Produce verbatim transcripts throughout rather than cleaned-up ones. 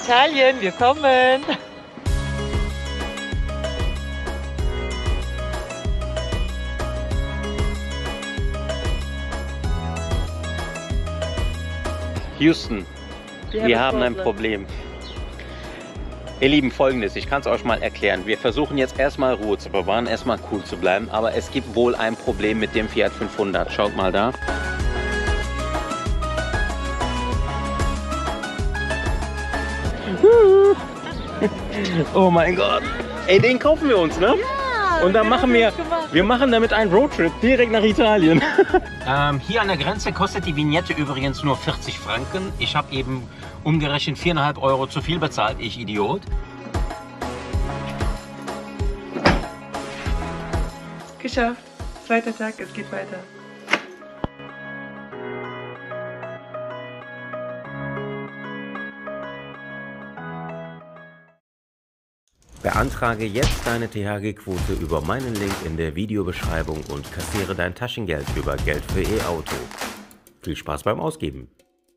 Italien, wir kommen. Houston, wir, wir haben ein Problem. Ihr Lieben, Folgendes, ich kann es euch mal erklären. Wir versuchen jetzt erstmal Ruhe zu bewahren, erstmal cool zu bleiben, aber es gibt wohl ein Problem mit dem Fiat fünfhundert. Schaut mal da. Oh mein Gott. Ey, den kaufen wir uns, ne? Ja, und dann machen wir, wir machen damit einen Roadtrip direkt nach Italien. ähm, hier an der Grenze kostet die Vignette übrigens nur vierzig Franken. Ich habe eben umgerechnet viereinhalb Euro zu viel bezahlt, ich Idiot. Geschafft. Zweiter Tag, es geht weiter. Beantrage jetzt deine T H G-Quote über meinen Link in der Videobeschreibung und kassiere dein Taschengeld über Geld für E-Auto. Viel Spaß beim Ausgeben.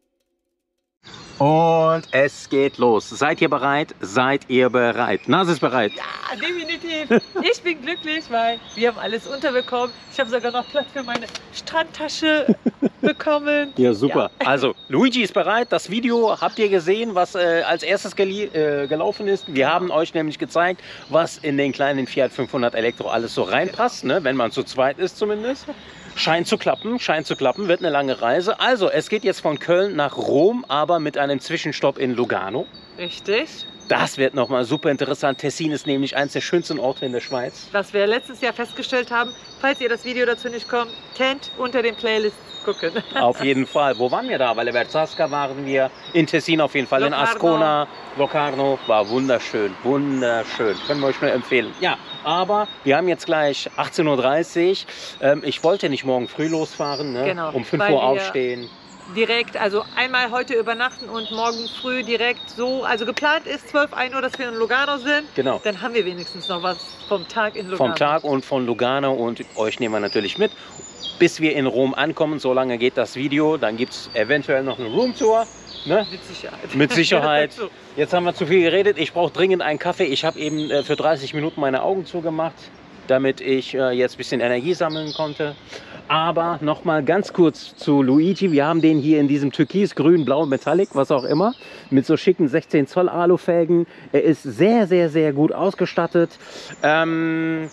Und es geht los. Seid ihr bereit? Seid ihr bereit? Nase ist bereit. Ja, definitiv. Ich bin glücklich, weil wir haben alles unterbekommen. Ich habe sogar noch Platz für meine Strandtasche bekommen. Ja, super. Ja. Also, Luigi ist bereit. Das Video habt ihr gesehen, was äh, als erstes äh, gelaufen ist. Wir haben euch nämlich gezeigt, was in den kleinen Fiat fünfhundert Elektro alles so reinpasst, ne? Wenn man zu zweit ist zumindest. Scheint zu klappen, scheint zu klappen, wird eine lange Reise. Also, es geht jetzt von Köln nach Rom, aber mit einem Zwischenstopp in Lugano. Richtig. Das wird nochmal super interessant. Tessin ist nämlich eines der schönsten Orte in der Schweiz. Was wir letztes Jahr festgestellt haben, falls ihr das Video dazu nicht kommt, kennt unter den Playlists gucken. Auf jeden Fall. Wo waren wir da? Weil in Verzasca waren wir, in Tessin auf jeden Fall, Locarno. In Ascona, Locarno. War wunderschön, wunderschön. Können wir euch nur empfehlen. Ja, aber wir haben jetzt gleich achtzehn Uhr dreißig. Ähm, ich wollte nicht morgen früh losfahren, ne? Genau, um fünf Uhr aufstehen. Direkt, also einmal heute übernachten und morgen früh direkt so, also geplant ist zwölf, ein Uhr, dass wir in Lugano sind. Genau. Dann haben wir wenigstens noch was vom Tag in Lugano. Vom Tag und von Lugano, und euch nehmen wir natürlich mit, bis wir in Rom ankommen. So lange geht das Video, dann gibt es eventuell noch eine Roomtour. Ne? Mit Sicherheit. Mit Sicherheit. Jetzt haben wir zu viel geredet, ich brauche dringend einen Kaffee. Ich habe eben äh, für dreißig Minuten meine Augen zugemacht, damit ich äh, jetzt ein bisschen Energie sammeln konnte. Aber noch mal ganz kurz zu Luigi. Wir haben den hier in diesem Türkis, Grün, Blau, Metallic, was auch immer, mit so schicken sechzehn Zoll Alufelgen. Er ist sehr, sehr, sehr gut ausgestattet. Ähm,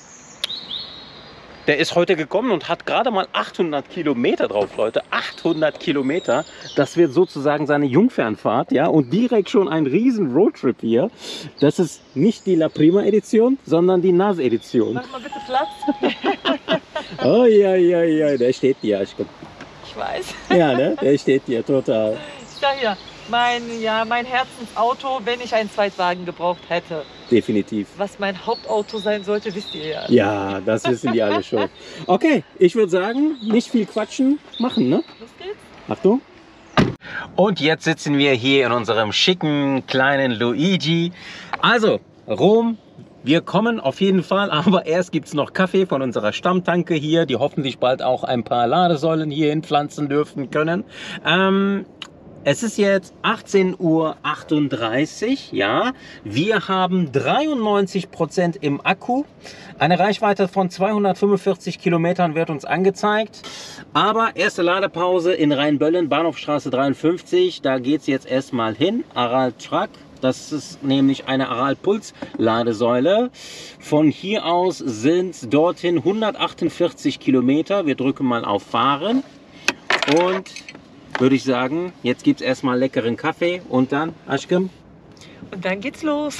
der ist heute gekommen und hat gerade mal achthundert Kilometer drauf, Leute. achthundert Kilometer. Das wird sozusagen seine Jungfernfahrt, ja. Und direkt schon ein riesen Roadtrip hier. Das ist nicht die La Prima Edition, sondern die N A S Edition. Mach mal bitte Platz. Oh ja, ja, ja, der steht dir. Ich weiß. Ja, ne? Der steht dir total. Ich sag ja, mein, ja, mein Herzensauto, wenn ich einen Zweitwagen gebraucht hätte. Definitiv. Was mein Hauptauto sein sollte, wisst ihr ja. Ja, das wissen die alle schon. Okay, ich würde sagen, nicht viel quatschen, machen, ne? Los geht's. Achtung. Und jetzt sitzen wir hier in unserem schicken kleinen Luigi. Also, Rom. Wir kommen auf jeden Fall, aber erst gibt es noch Kaffee von unserer Stammtanke hier, die hoffentlich bald auch ein paar Ladesäulen hier hinpflanzen dürfen können. Ähm, es ist jetzt achtzehn Uhr achtunddreißig, ja. Wir haben dreiundneunzig Prozent im Akku. Eine Reichweite von zweihundertfünfundvierzig Kilometern wird uns angezeigt. Aber erste Ladepause in Rheinböllen, Bahnhofstraße dreiundfünfzig. Da geht es jetzt erstmal hin, Aral Truck. Das ist nämlich eine Aral-Puls-Ladesäule. Von hier aus sind dorthin hundertachtundvierzig Kilometer. Wir drücken mal auf Fahren. Und würde ich sagen, jetzt gibt es erstmal leckeren Kaffee und dann, Aşkım? Und dann geht's los.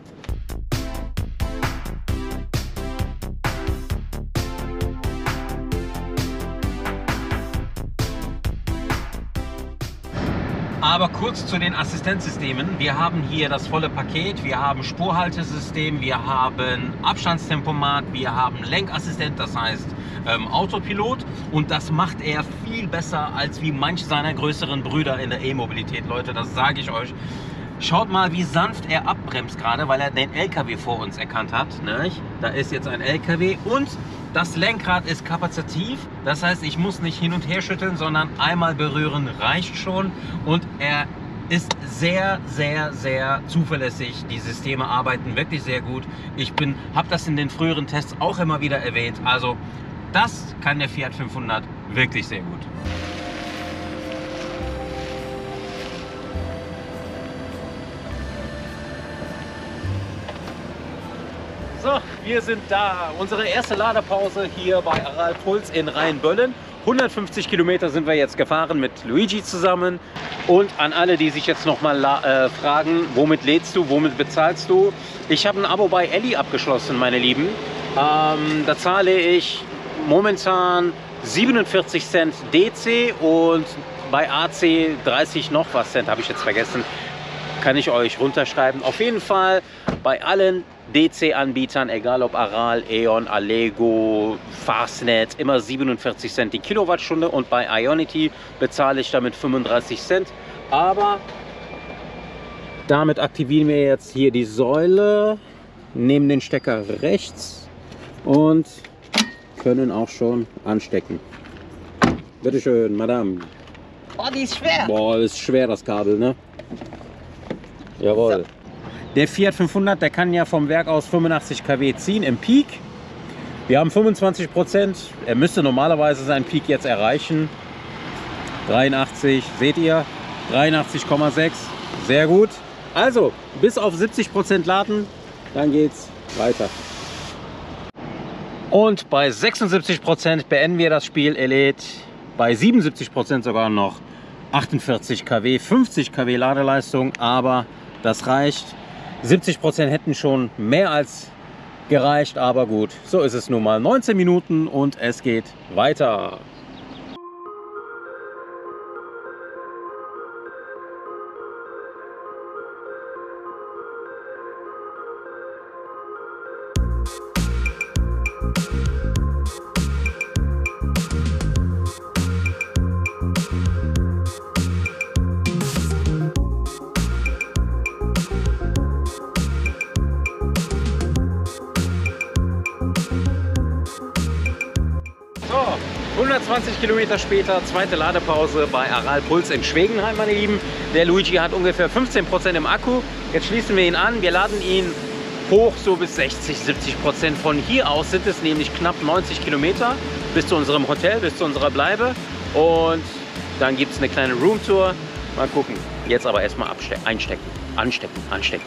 Aber kurz zu den Assistenzsystemen. Wir haben hier das volle Paket. Wir haben Spurhaltesystem, wir haben Abstandstempomat, wir haben Lenkassistent, das heißt ähm, Autopilot. Und das macht er viel besser als wie manch seiner größeren Brüder in der E-Mobilität, Leute. Das sage ich euch. Schaut mal, wie sanft er abbremst gerade, weil er den L K W vor uns erkannt hat. Ne? Da ist jetzt ein L K W und das Lenkrad ist kapazitiv. Das heißt, ich muss nicht hin und her schütteln, sondern einmal berühren reicht schon. Und er ist sehr, sehr, sehr zuverlässig. Die Systeme arbeiten wirklich sehr gut. Ich bin, habe das in den früheren Tests auch immer wieder erwähnt. Also das kann der Fiat fünfhundert wirklich sehr gut. So, wir sind da. Unsere erste Ladepause hier bei Aral Puls in Rheinböllen. hundertfünfzig Kilometer sind wir jetzt gefahren mit Luigi zusammen. Und an alle, die sich jetzt noch mal äh, fragen, womit lädst du, womit bezahlst du? Ich habe ein Abo bei Elli abgeschlossen, meine Lieben. Ähm, da zahle ich momentan siebenundvierzig Cent D C und bei A C dreißig noch was Cent, habe ich jetzt vergessen. Kann ich euch runterschreiben. Auf jeden Fall bei allen D C-Anbietern, egal ob Aral, E.ON, Allego, Fastnet, immer siebenundvierzig Cent die Kilowattstunde und bei Ionity bezahle ich damit fünfunddreißig Cent. Aber damit aktivieren wir jetzt hier die Säule, nehmen den Stecker rechts und können auch schon anstecken. Bitte schön, Madame. Oh, die ist schwer. Boah, ist schwer das Kabel, ne? Jawohl. So. Der Fiat fünfhundert, der kann ja vom Werk aus fünfundachtzig Kilowatt ziehen im Peak. Wir haben fünfundzwanzig Prozent. Er müsste normalerweise seinen Peak jetzt erreichen. dreiundachtzig, seht ihr? dreiundachtzig Komma sechs. Sehr gut. Also, bis auf siebzig Prozent laden, dann geht's weiter. Und bei sechsundsiebzig Prozent beenden wir das Spiel. Er lädt bei siebenundsiebzig Prozent sogar noch achtundvierzig Kilowatt, fünfzig Kilowatt Ladeleistung, aber das reicht. siebzig Prozent hätten schon mehr als gereicht, aber gut, so ist es nun mal. neunzehn Minuten und es geht weiter. hundertzwanzig Kilometer später, zweite Ladepause bei Aral Puls in Schwegenheim, meine Lieben. Der Luigi hat ungefähr fünfzehn Prozent im Akku. Jetzt schließen wir ihn an. Wir laden ihn hoch so bis sechzig, siebzig Prozent. Von hier aus sind es nämlich knapp neunzig Kilometer bis zu unserem Hotel, bis zu unserer Bleibe. Und dann gibt es eine kleine Roomtour. Mal gucken. Jetzt aber erstmal einstecken, anstecken, anstecken.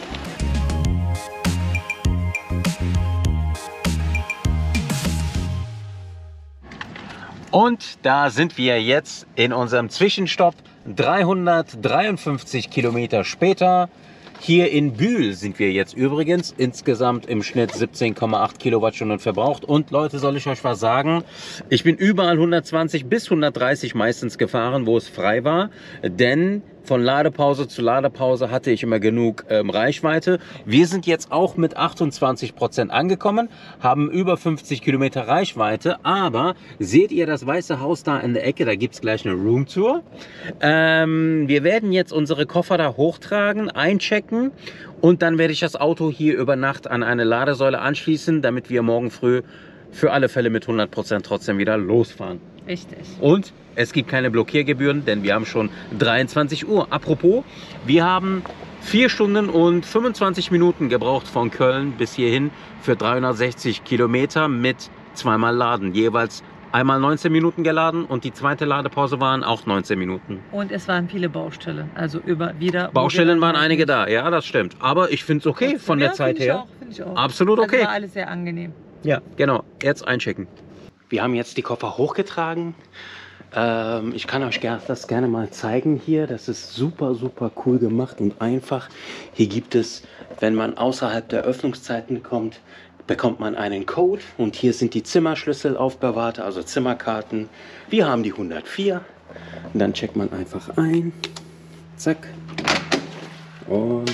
Und da sind wir jetzt in unserem Zwischenstopp, dreihundertdreiundfünfzig Kilometer später. Hier in Bühl sind wir jetzt übrigens, insgesamt im Schnitt siebzehn Komma acht Kilowattstunden verbraucht. Und Leute, soll ich euch was sagen? Ich bin überall hundertzwanzig bis hundertdreißig meistens gefahren, wo es frei war, denn von Ladepause zu Ladepause hatte ich immer genug ähm, Reichweite. Wir sind jetzt auch mit achtundzwanzig Prozent angekommen, haben über fünfzig Kilometer Reichweite, aber seht ihr das weiße Haus da in der Ecke? Da gibt es gleich eine Roomtour. Ähm, wir werden jetzt unsere Koffer da hochtragen, einchecken und dann werde ich das Auto hier über Nacht an eine Ladesäule anschließen, damit wir morgen früh für alle Fälle mit hundert Prozent trotzdem wieder losfahren. Richtig. Und es gibt keine Blockiergebühren, denn wir haben schon dreiundzwanzig Uhr. Apropos, wir haben vier Stunden und fünfundzwanzig Minuten gebraucht von Köln bis hierhin für dreihundertsechzig Kilometer mit zweimal Laden. Jeweils einmal neunzehn Minuten geladen und die zweite Ladepause waren auch neunzehn Minuten. Und es waren viele Baustellen, also über wieder. Baustellen waren einige da, ja, das stimmt. Aber ich finde es okay von der ja, Zeit her. Finde ich auch. Absolut okay. Also war alles sehr angenehm. Ja, genau. Jetzt einchecken. Wir haben jetzt die Koffer hochgetragen. Ähm, ich kann euch das gerne mal zeigen hier. Das ist super, super cool gemacht und einfach. Hier gibt es, wenn man außerhalb der Öffnungszeiten kommt, bekommt man einen Code. Und hier sind die Zimmerschlüssel aufbewahrt, also Zimmerkarten. Wir haben die hundertvier. Und dann checkt man einfach ein. Zack. Und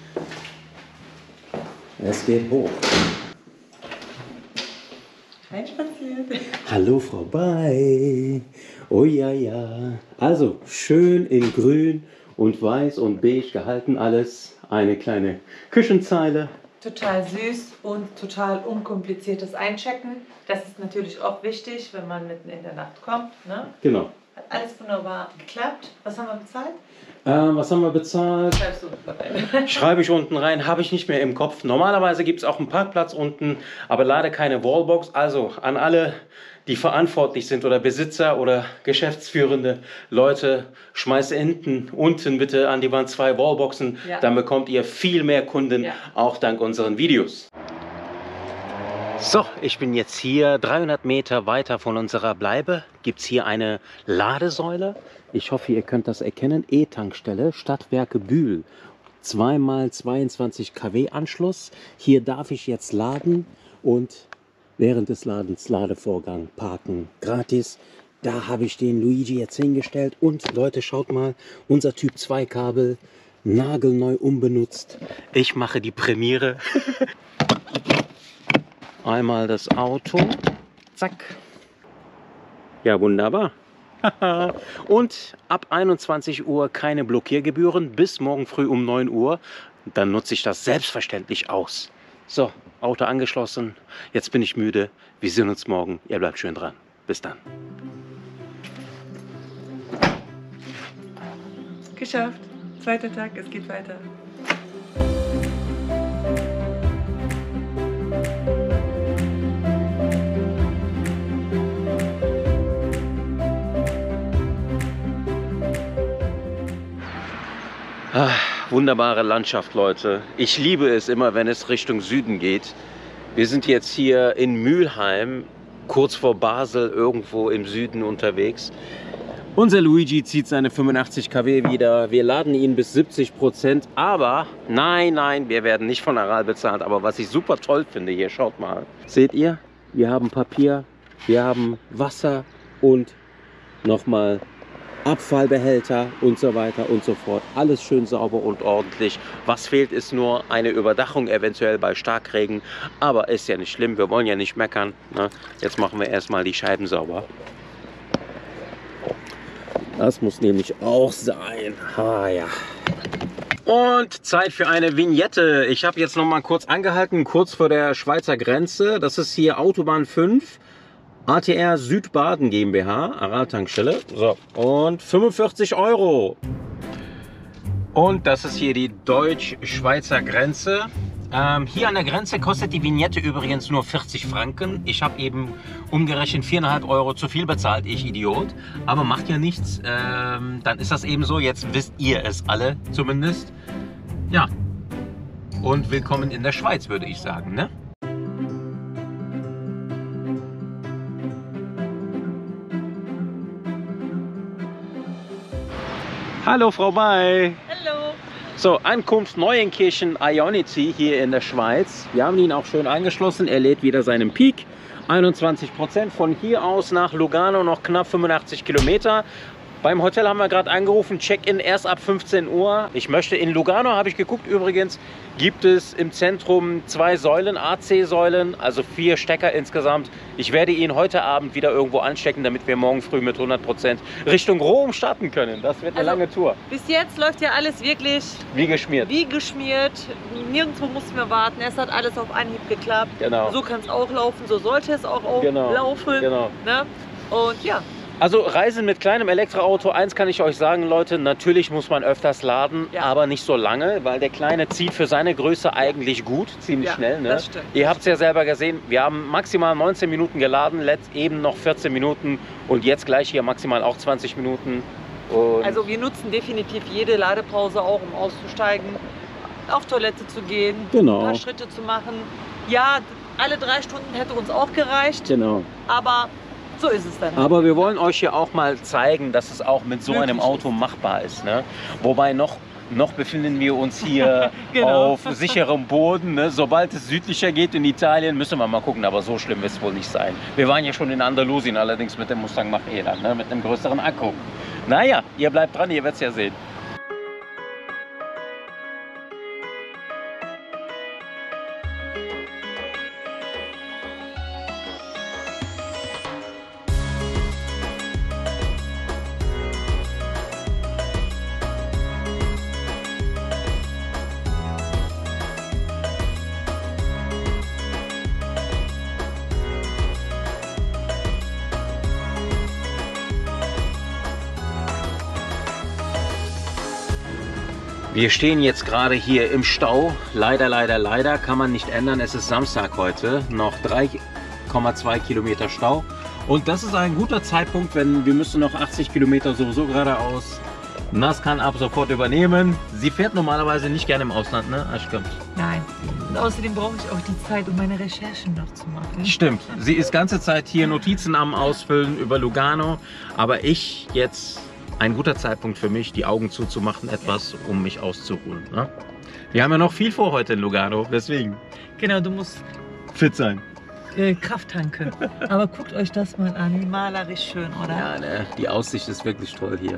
es geht hoch. Einspaziert. Hallo Frau Bay. Oh ja, ja. Also schön in grün und weiß und beige gehalten alles. Eine kleine Küchenzeile. Total süß und total unkompliziertes Einchecken. Das ist natürlich auch wichtig, wenn man mitten in der Nacht kommt. Ne? Genau. alles wunderbar geklappt. Was haben wir bezahlt? Ähm, was haben wir bezahlt? Schreibst du unten rein. Schreibe ich unten rein, habe ich nicht mehr im Kopf. Normalerweise gibt es auch einen Parkplatz unten, aber leider keine Wallbox. Also an alle, die verantwortlich sind oder Besitzer oder geschäftsführende Leute, schmeißt hinten, unten bitte an die Wand zwei Wallboxen. Ja. Dann bekommt ihr viel mehr Kunden, Ja. auch dank unseren Videos. So, ich bin jetzt hier dreihundert Meter weiter von unserer Bleibe. Gibt es hier eine Ladesäule. Ich hoffe, ihr könnt das erkennen. E-Tankstelle, Stadtwerke Bühl. zwei mal zweiundzwanzig Kilowatt Anschluss. Hier darf ich jetzt laden und während des Ladens Ladevorgang parken. Gratis. Da habe ich den Luigi jetzt hingestellt. Und Leute, schaut mal, unser Typ zwei Kabel, nagelneu unbenutzt. Ich mache die Premiere. Einmal das Auto. Zack. Ja, wunderbar. Und ab einundzwanzig Uhr keine Blockiergebühren bis morgen früh um neun Uhr. Dann nutze ich das selbstverständlich aus. So, Auto angeschlossen. Jetzt bin ich müde. Wir sehen uns morgen. Ihr bleibt schön dran. Bis dann. Geschafft. Zweiter Tag, es geht weiter. Ah, wunderbare Landschaft, Leute. Ich liebe es immer, wenn es Richtung Süden geht. Wir sind jetzt hier in Mülheim, kurz vor Basel, irgendwo im Süden unterwegs. Unser Luigi zieht seine fünfundachtzig Kilowatt wieder. Wir laden ihn bis siebzig Prozent. Aber nein, nein, wir werden nicht von Aral bezahlt. Aber was ich super toll finde hier, schaut mal. Seht ihr? Wir haben Papier, wir haben Wasser und nochmal Abfallbehälter und so weiter und so fort. Alles schön sauber und ordentlich. Was fehlt, ist nur eine Überdachung, eventuell bei Starkregen. Aber ist ja nicht schlimm, wir wollen ja nicht meckern. Ne? Jetzt machen wir erstmal die Scheiben sauber. Das muss nämlich auch sein. Ah, ja. Und Zeit für eine Vignette. Ich habe jetzt noch mal kurz angehalten, kurz vor der Schweizer Grenze. Das ist hier Autobahn fünf. A T R Südbaden GmbH, Aral-Tankstelle. So, und fünfundvierzig Euro. Und das ist hier die deutsch-schweizer Grenze. Ähm, hier an der Grenze kostet die Vignette übrigens nur vierzig Franken. Ich habe eben umgerechnet viereinhalb Euro zu viel bezahlt, ich Idiot. Aber macht ja nichts. Ähm, dann ist das eben so. Jetzt wisst ihr es alle zumindest. Ja. Und willkommen in der Schweiz, würde ich sagen, ne? Hallo Frau May. Hallo. So, Ankunft Neuenkirchen Ionity hier in der Schweiz. Wir haben ihn auch schön angeschlossen. Er lädt wieder seinen Peak. einundzwanzig Prozent. Von hier aus nach Lugano noch knapp fünfundachtzig Kilometer. Beim Hotel haben wir gerade angerufen, Check-in erst ab fünfzehn Uhr. Ich möchte in Lugano, habe ich geguckt übrigens, gibt es im Zentrum zwei Säulen, A C-Säulen, also vier Stecker insgesamt. Ich werde ihn heute Abend wieder irgendwo anstecken, damit wir morgen früh mit hundert Prozent Richtung Rom starten können. Das wird eine Also, lange Tour. Bis jetzt läuft ja alles wirklich Wie geschmiert. wie geschmiert. Nirgendwo mussten wir warten. Es hat alles auf Anhieb geklappt. Genau. So kann es auch laufen, so sollte es auch, auch Genau. laufen. Genau. Ne? Und ja. Also Reisen mit kleinem Elektroauto, eins kann ich euch sagen, Leute, natürlich muss man öfters laden, Ja. aber nicht so lange, weil der Kleine zieht für seine Größe eigentlich gut, ziemlich Ja, schnell. Ne? das stimmt. Ihr habt es ja selber gesehen, wir haben maximal neunzehn Minuten geladen, letzt eben noch vierzehn Minuten und jetzt gleich hier maximal auch zwanzig Minuten. Und Also wir nutzen definitiv jede Ladepause auch, um auszusteigen, auf Toilette zu gehen, Genau. ein paar Schritte zu machen. Ja, alle drei Stunden hätte uns auch gereicht, genau. aber so ist es dann. Aber wir wollen euch hier auch mal zeigen, dass es auch mit so Möglich einem ist. Auto machbar ist. Ne? Wobei noch, noch befinden wir uns hier Genau. auf sicherem Boden. Ne? Sobald es südlicher geht in Italien, müssen wir mal gucken. Aber so schlimm wird es wohl nicht sein. Wir waren ja schon in Andalusien, allerdings mit dem Mustang Mach-E, ne? Mit einem größeren Akku. Naja, ihr bleibt dran, ihr werdet es ja sehen. Wir stehen jetzt gerade hier im Stau. Leider, leider, leider kann man nicht ändern. Es ist Samstag heute. Noch drei Komma zwei Kilometer Stau. Und das ist ein guter Zeitpunkt, wenn wir müssen noch achtzig Kilometer sowieso geradeaus. Nas kann ab sofort übernehmen. Sie fährt normalerweise nicht gerne im Ausland, ne? Stimmt. Nein. Und außerdem brauche ich auch die Zeit, um meine Recherchen noch zu machen. Stimmt. Sie ist ganze Zeit hier Notizen am Ausfüllen über Lugano. Aber ich jetzt ein guter Zeitpunkt für mich, die Augen zuzumachen, etwas, um mich auszuruhen. Ne? Wir haben ja noch viel vor heute in Lugano, deswegen. Genau, du musst fit sein. Äh, Kraft tanken. Aber guckt euch das mal an, wie malerisch schön, oder? Ja, ne? Die Aussicht ist wirklich toll hier.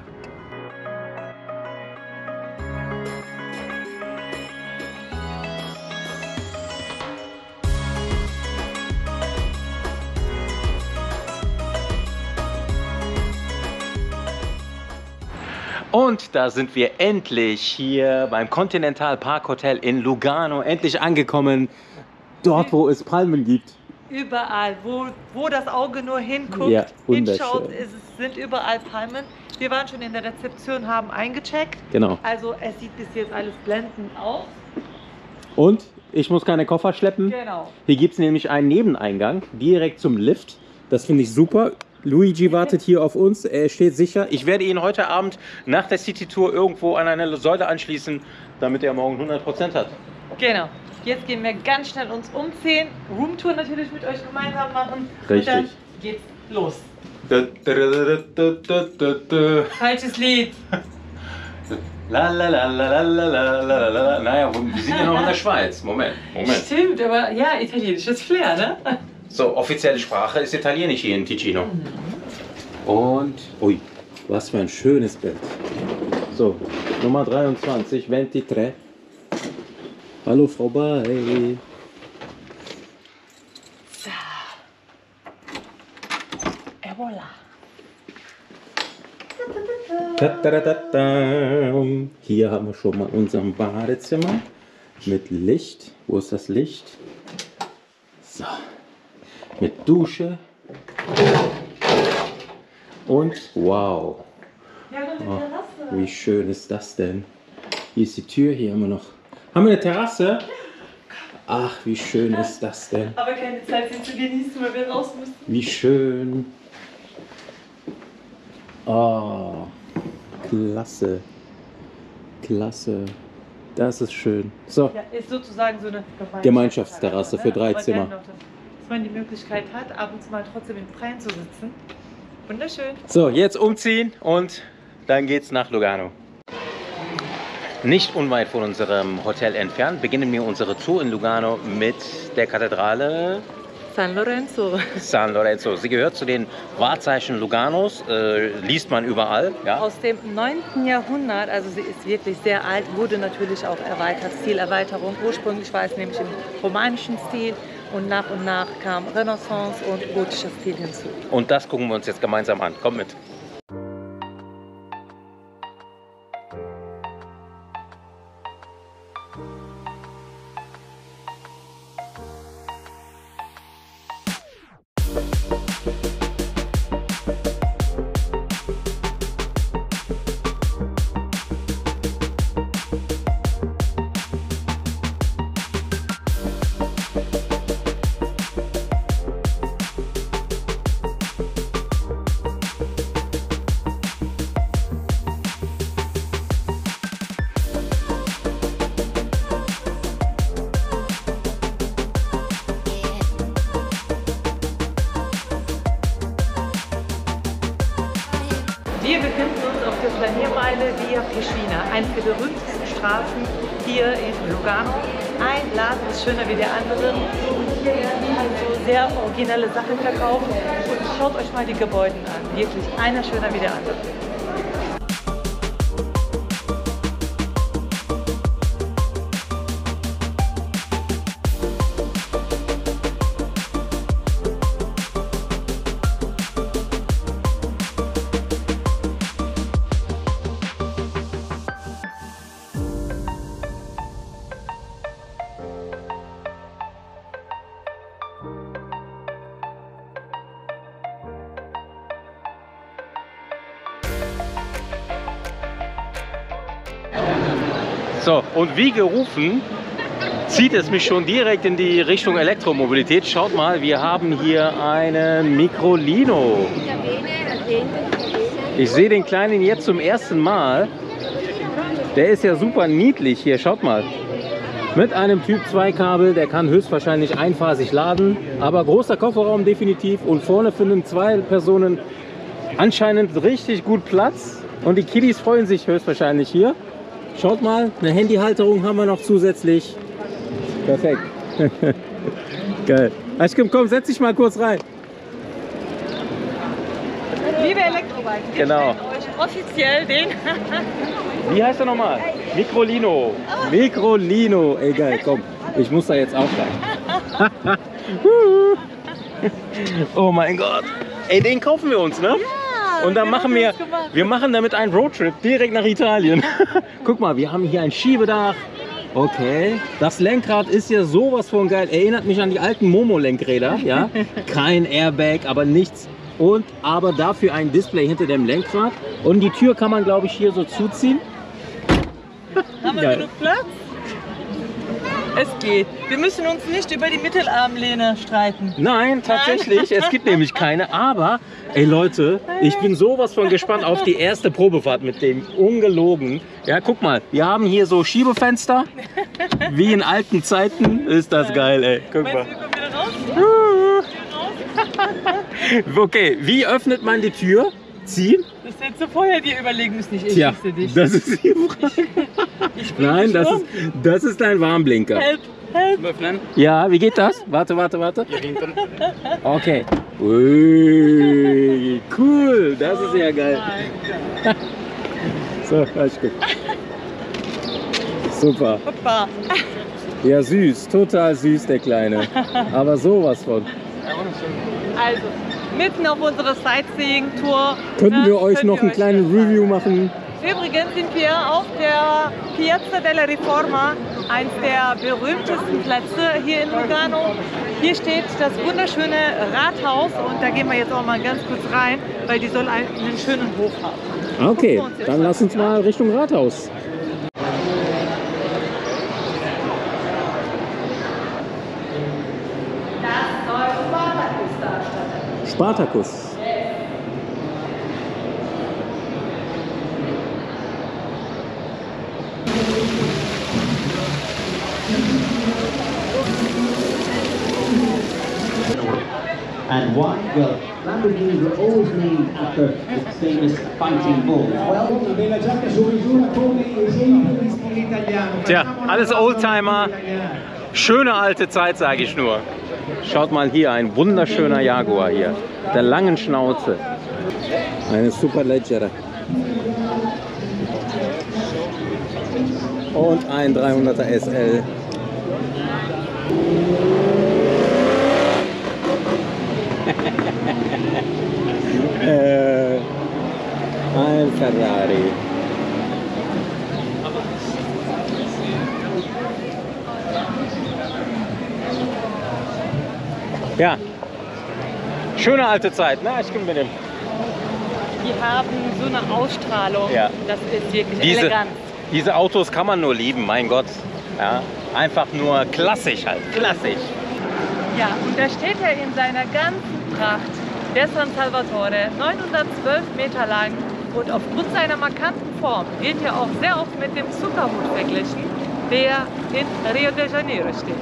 Und da sind wir endlich hier beim Continental Park Hotel in Lugano, endlich angekommen, dort wo es Palmen gibt. Überall, wo, wo das Auge nur hinguckt, Ja, hinschaut, ist, es sind überall Palmen. Wir waren schon in der Rezeption, haben eingecheckt. Genau. Also es sieht bis jetzt alles blendend aus. Und ich muss keine Koffer schleppen. Genau. Hier gibt es nämlich einen Nebeneingang, direkt zum Lift. Das finde ich super. Luigi wartet hier auf uns, er steht sicher. Ich werde ihn heute Abend nach der City Tour irgendwo an eine Säule anschließen, damit er morgen hundert Prozent hat. Genau. Jetzt gehen wir ganz schnell uns umziehen, Roomtour natürlich mit euch gemeinsam machen. Richtig. Und dann geht's los. Da, da, da, da, da, da, da. Falsches Lied. La la la la la la la la la. Naja, wir sind ja noch in der Schweiz. Moment, Moment. Stimmt, aber ja, italienisches Flair, ne? So, offizielle Sprache ist Italienisch hier in Ticino. Mhm. Und, ui, was für ein schönes Bild. So, Nummer dreiundzwanzig, dreiundzwanzig. Hallo Frau Bay. So. Et voilà. Ta -ta -ta -ta. Hier haben wir schon mal unser Badezimmer mit Licht. Wo ist das Licht? So. Mit Dusche. Und wow. Ja, und eine Oh, Terrasse. wie schön ist das denn? Hier ist die Tür, hier haben wir noch. Haben wir eine Terrasse? Ach, wie schön ist das denn? Aber keine Zeit, sie zu genießen, weil wir raus müssen. Wie schön. Oh, klasse. Klasse. Das ist schön. So, Ja, ist sozusagen so eine Gemeinschaftsterrasse für drei Aber Zimmer. dennoch, dass man die Möglichkeit hat, ab und zu mal trotzdem im Freien zu sitzen. Wunderschön. So, jetzt umziehen und dann geht's nach Lugano. Nicht unweit von unserem Hotel entfernt beginnen wir unsere Tour in Lugano mit der Kathedrale San Lorenzo. San Lorenzo. Sie gehört zu den Wahrzeichen Luganos, äh, liest man überall. Ja? Aus dem neunten Jahrhundert, also sie ist wirklich sehr alt, wurde natürlich auch erweitert, Stilerweiterung. Ursprünglich war es nämlich im romanischen Stil und nach und nach kam Renaissance und gotischer Stil hinzu. Und das gucken wir uns jetzt gemeinsam an. Kommt mit. Wir befinden uns auf der Planiermeile Via Piscina, eine der berühmtesten Straßen hier in Lugano. Ein Laden ist schöner wie der andere und hier werden also sehr originelle Sachen verkauft. Und schaut euch mal die Gebäude an, wirklich einer schöner wie der andere. So, und wie gerufen, zieht es mich schon direkt in die Richtung Elektromobilität. Schaut mal, wir haben hier einen Microlino. Ich sehe den Kleinen jetzt zum ersten Mal. Der ist ja super niedlich hier, schaut mal. Mit einem Typ zwei Kabel, der kann höchstwahrscheinlich einphasig laden. Aber großer Kofferraum definitiv und vorne finden zwei Personen anscheinend richtig gut Platz. Und die Kiddies freuen sich höchstwahrscheinlich hier. Schaut mal, eine Handyhalterung haben wir noch zusätzlich. Perfekt. Geil. Aschkim, komm, setz dich mal kurz rein. Liebe Elektrobike, wir Genau. stellen euch offiziell den Wie heißt er nochmal? Microlino. Microlino. Egal, komm. Ich muss da jetzt auch rein. Oh mein Gott. Ey, den kaufen wir uns, ne? Ja, und dann den machen haben wir wir, uns gemacht. wir machen damit einen Roadtrip direkt nach Italien. Guck mal, wir haben hier ein Schiebedach. Okay, das Lenkrad ist ja sowas von geil. Erinnert mich an die alten Momo-Lenkräder, ja. Kein Airbag, aber nichts. Und aber dafür ein Display hinter dem Lenkrad. Und die Tür kann man, glaube ich, hier so zuziehen. Haben wir Geil. genug Platz? Es geht. Wir müssen uns nicht über die Mittelarmlehne streiten. Nein, tatsächlich, es gibt nämlich keine. Aber, ey Leute, ich bin sowas von gespannt auf die erste Probefahrt mit dem. Ungelogen. Ja, guck mal, wir haben hier so Schiebefenster. Wie in alten Zeiten. Ist das geil, ey. Guck mal. Meinst du, wir kommen wieder raus? Okay, wie öffnet man die Tür? Ziehen? Das hättest du vorher dir überlegen müssen. Ich Tja, schieße dich. das ist die Frage. Nein, das ist, das ist ein Warnblinker. Help, help. Öffnen. Ja, wie geht das? Warte, warte, warte. Hier hinten. Okay. Ui, cool, das ist ja geil. So, alles gut. Super. Hoppa. Ja, süß, total süß, der Kleine. Aber sowas von. Also, mitten auf unserer Sightseeing-Tour. Könnten ne, wir euch könnt noch ihr ein euch kleines das Review machen? Übrigens sind wir auf der Piazza della Riforma, eins der berühmtesten Plätze hier in Lugano. Hier steht das wunderschöne Rathaus und da gehen wir jetzt auch mal ganz kurz rein, weil die soll einen, einen schönen Hof haben. Okay, dann lass uns mal Richtung Rathaus. Das soll Spartacus darstellen. Spartacus. And why? Well, Lamborghinis were always named after the famous fighting bulls. Well, Nella giacca su misura come esempio in stile italiano. Tja, alles Oldtimer. Schöne alte Zeit, sage ich nur. Schaut mal hier, ein wunderschöner Jaguar hier. Mit der langen Schnauze. Eine Superleggera. Und ein dreihunderter S L. äh, ein Ferrari. Ja, schöne alte Zeit, ne? Ich bin mit dem. Die haben so eine Ausstrahlung, Ja. das ist wirklich Diese, elegant. diese Autos kann man nur lieben, mein Gott. Ja, einfach nur klassisch halt, klassisch. Ja, und da steht er in seiner ganzen Pracht, der San Salvatore, neunhundertzwölf Meter lang und aufgrund seiner markanten Form wird er auch sehr oft mit dem Zuckerhut verglichen, der in Rio de Janeiro steht.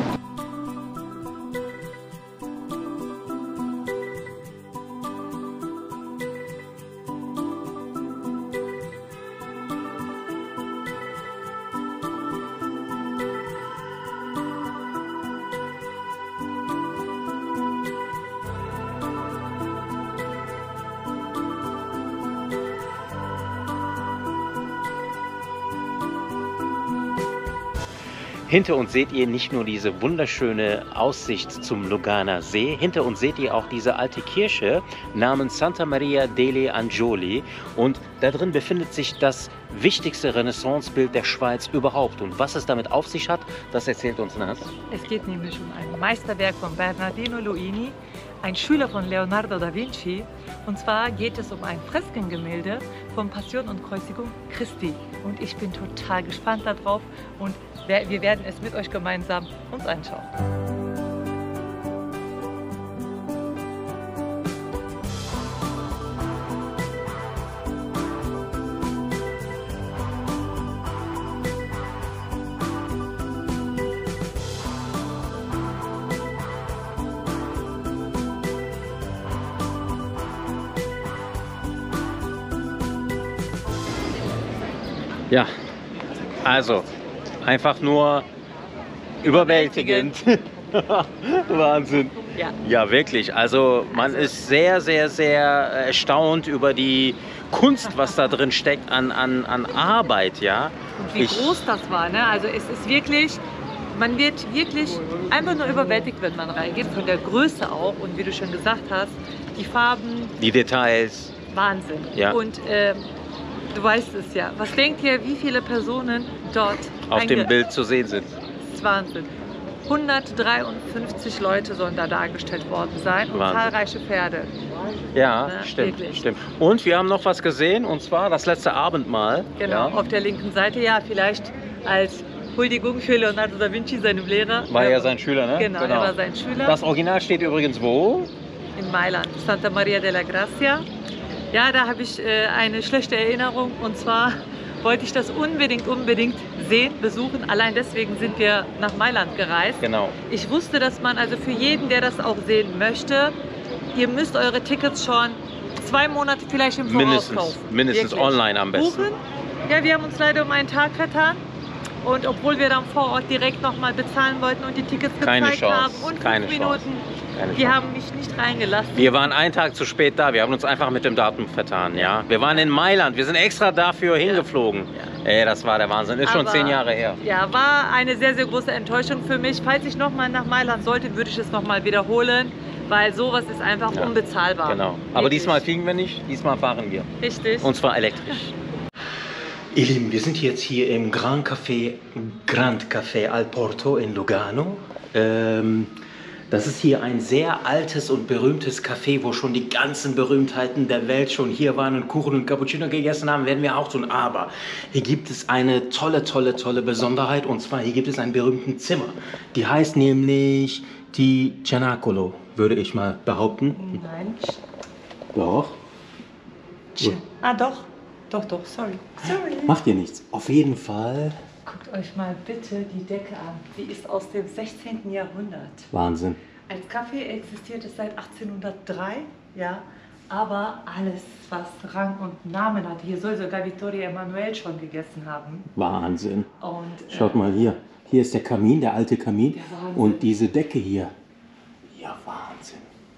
Hinter uns seht ihr nicht nur diese wunderschöne Aussicht zum Luganer See, hinter uns seht ihr auch diese alte Kirche namens Santa Maria degli Angioli und da drin befindet sich das wichtigste Renaissancebild der Schweiz überhaupt. Und was es damit auf sich hat, das erzählt uns Nas. Es geht nämlich um ein Meisterwerk von Bernardino Luini, ein Schüler von Leonardo da Vinci. Und zwar geht es um ein Freskengemälde von Passion und Kreuzigung Christi. Und ich bin total gespannt darauf und wir werden es mit euch gemeinsam uns anschauen. Ja, also einfach nur überwältigend. Wahnsinn. Ja. Ja, wirklich. Also man Also- ist sehr, sehr, sehr erstaunt über die Kunst, was da drin steckt an, an, an Arbeit, ja. Und wie Ich- groß das war, ne? Also es ist wirklich, man wird wirklich einfach nur überwältigt, wenn man reingeht, von der Größe auch. Und wie du schon gesagt hast, die Farben, Die Details. Wahnsinn. Ja. Und ähm, du weißt es ja. Was denkt ihr, wie viele Personen dort Auf dem einge- Bild zu sehen sind. Das ist Wahnsinn. hundertdreiundfünfzig Leute sollen da dargestellt worden sein und Wahnsinn. zahlreiche Pferde. Ja, Na, stimmt, wirklich. stimmt. Und wir haben noch was gesehen, und zwar das letzte Abendmahl. Genau, Ja. auf der linken Seite, ja, vielleicht als Huldigung für Leonardo da Vinci, seinem Lehrer. War ja sein Schüler, ne? Genau, er war sein Schüler. Das Original steht übrigens wo? In Mailand, Santa Maria della Grazia. Ja, da habe ich äh, eine schlechte Erinnerung, und zwar wollte ich das unbedingt, unbedingt sehen, besuchen. Allein deswegen sind wir nach Mailand gereist. Genau. Ich wusste, dass man also für jeden, der das auch sehen möchte, ihr müsst eure Tickets schon zwei Monate vielleicht im Voraus Mindestens, kaufen. mindestens Wirklich. online am besten. Buchen. Ja, wir haben uns leider um einen Tag vertan. Und obwohl wir dann vor Ort direkt nochmal bezahlen wollten und die Tickets Keine gezeigt Chance, haben und fünf keine Chance, Minuten, keine die Chance. haben mich nicht reingelassen. Wir waren einen Tag zu spät da, wir haben uns einfach mit dem Datum vertan, ja. Wir waren in Mailand, wir sind extra dafür hingeflogen. Ey, das war der Wahnsinn, ist schon Aber, zehn Jahre her. Ja, war eine sehr, sehr große Enttäuschung für mich. Falls ich nochmal nach Mailand sollte, würde ich es nochmal wiederholen, weil sowas ist einfach Ja, unbezahlbar. Genau. Aber Wirklich. diesmal fliegen wir nicht, diesmal fahren wir. Richtig. Und zwar elektrisch. Ihr Lieben, wir sind jetzt hier im Grand Café, Grand Café Al Porto in Lugano. Ähm, das ist hier ein sehr altes und berühmtes Café, wo schon die ganzen Berühmtheiten der Welt schon hier waren und Kuchen und Cappuccino gegessen haben, werden wir auch tun. Aber hier gibt es eine tolle, tolle, tolle Besonderheit, und zwar hier gibt es einen berühmten Zimmer. Die heißt nämlich die Cenacolo, würde ich mal behaupten. Nein. Doch. Ah, doch. Doch, doch, sorry. Sorry. Macht ihr nichts. Auf jeden Fall. Guckt euch mal bitte die Decke an. Die ist aus dem sechzehnten Jahrhundert. Wahnsinn. Als Café existiert es seit achtzehnhundertdrei, ja. Aber alles, was Rang und Namen hat, hier soll sogar Vittorio Emanuele schon gegessen haben. Wahnsinn. Und äh, Schaut mal hier. Hier ist der Kamin, der alte Kamin. Der Wahnsinn. Und diese Decke hier. Ja, Wahnsinn.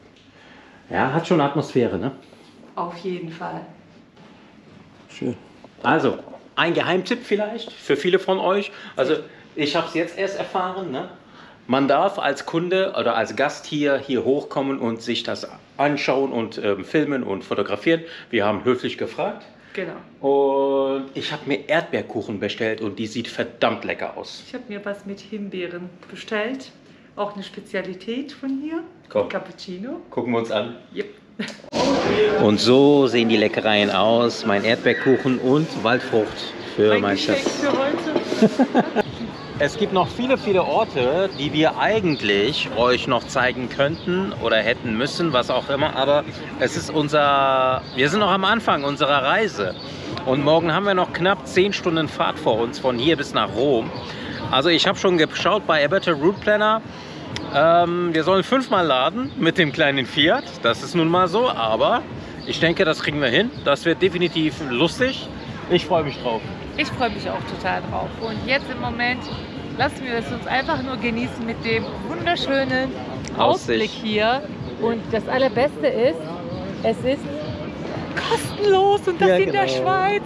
Ja, hat schon Atmosphäre, ne? auf jeden Fall. Schön. Also, ein Geheimtipp vielleicht für viele von euch. Also, ich habe es jetzt erst erfahren, ne? Man darf als Kunde oder als Gast hier, hier hochkommen und sich das anschauen und ähm, filmen und fotografieren. Wir haben höflich gefragt. Genau. Und ich habe mir Erdbeerkuchen bestellt und die sieht verdammt lecker aus. Ich habe mir was mit Himbeeren bestellt. Auch eine Spezialität von hier. Komm. Cappuccino. Gucken wir uns an. Yep. Und so sehen die Leckereien aus. Mein Erdbeerkuchen und Waldfrucht für Mein mein Geschenk Schatz. für heute. Es gibt noch viele, viele Orte, die wir eigentlich euch noch zeigen könnten oder hätten müssen, was auch immer. Aber es ist unser, wir sind noch am Anfang unserer Reise. Und morgen haben wir noch knapp zehn Stunden Fahrt vor uns von hier bis nach Rom. Also ich habe schon geschaut bei A Better Route Planner. Ähm, wir sollen fünfmal laden mit dem kleinen Fiat. Das ist nun mal so, aber ich denke, das kriegen wir hin. Das wird definitiv lustig. Ich freue mich drauf. Ich freue mich auch total drauf. Und jetzt im Moment lassen wir es uns einfach nur genießen mit dem wunderschönen Aussicht. Ausblick hier. Und das Allerbeste ist, es ist kostenlos und das Ja, in der genau. Schweiz.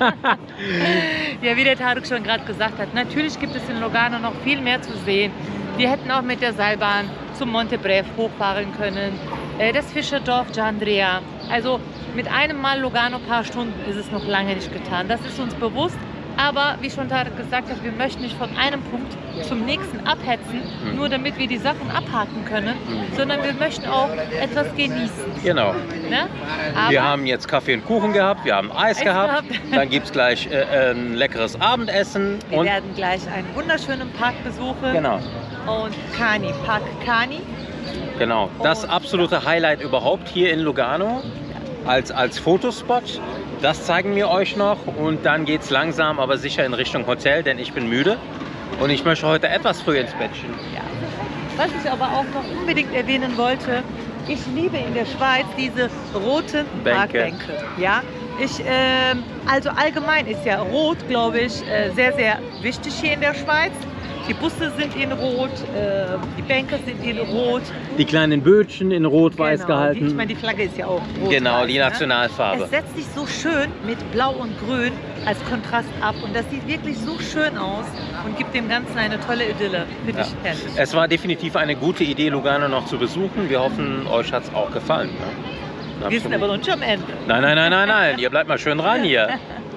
Ja, wie der Tarek schon gerade gesagt hat, natürlich gibt es in Lugano noch viel mehr zu sehen. Wir hätten auch mit der Seilbahn zum Monte Bref hochfahren können. Äh, Das Fischerdorf Giandria. Also mit einem Mal Lugano ein paar Stunden ist es noch lange nicht getan. Das ist uns bewusst. Aber wie schon Tarek gesagt hat, wir möchten nicht von einem Punkt zum nächsten abhetzen, Mhm. nur damit wir die Sachen abhaken können, Mhm. sondern wir möchten auch etwas genießen. Genau. Ne? Aber Wir haben jetzt Kaffee und Kuchen gehabt, wir haben Eis, Eis gehabt, gehabt. dann gibt es gleich äh, ein leckeres Abendessen. wir Und werden gleich einen wunderschönen Park besuchen. genau, Und Kani, Park Kani. genau. Das Und- absolute Highlight überhaupt hier in Lugano als, als Fotospot. Das zeigen wir euch noch und dann geht es langsam, aber sicher in Richtung Hotel, denn ich bin müde und ich möchte heute etwas früh ins Bettchen. Ja. Was ich aber auch noch unbedingt erwähnen wollte, ich liebe in der Schweiz diese roten Bänke. Parkbänke. Ja? Ich, ähm, also allgemein ist ja Rot, glaube ich, äh, sehr, sehr wichtig hier in der Schweiz. Die Busse sind in Rot, äh, die Bänke sind in Rot. Die kleinen Bötchen in Rot-Weiß Genau, gehalten. Die, ich meine, die Flagge ist ja auch rot. Genau, die ne? Nationalfarbe. Es setzt sich so schön mit Blau und Grün als Kontrast ab und das sieht wirklich so schön aus und gibt dem Ganzen eine tolle Idylle. Finde Ja. ich herrlich. Es war definitiv eine gute Idee, Lugano noch zu besuchen. Wir hoffen, euch hat es auch gefallen. Ne? Wir sind aber noch nicht am Ende. Nein, nein, nein, nein, nein. Ihr bleibt mal schön dran hier.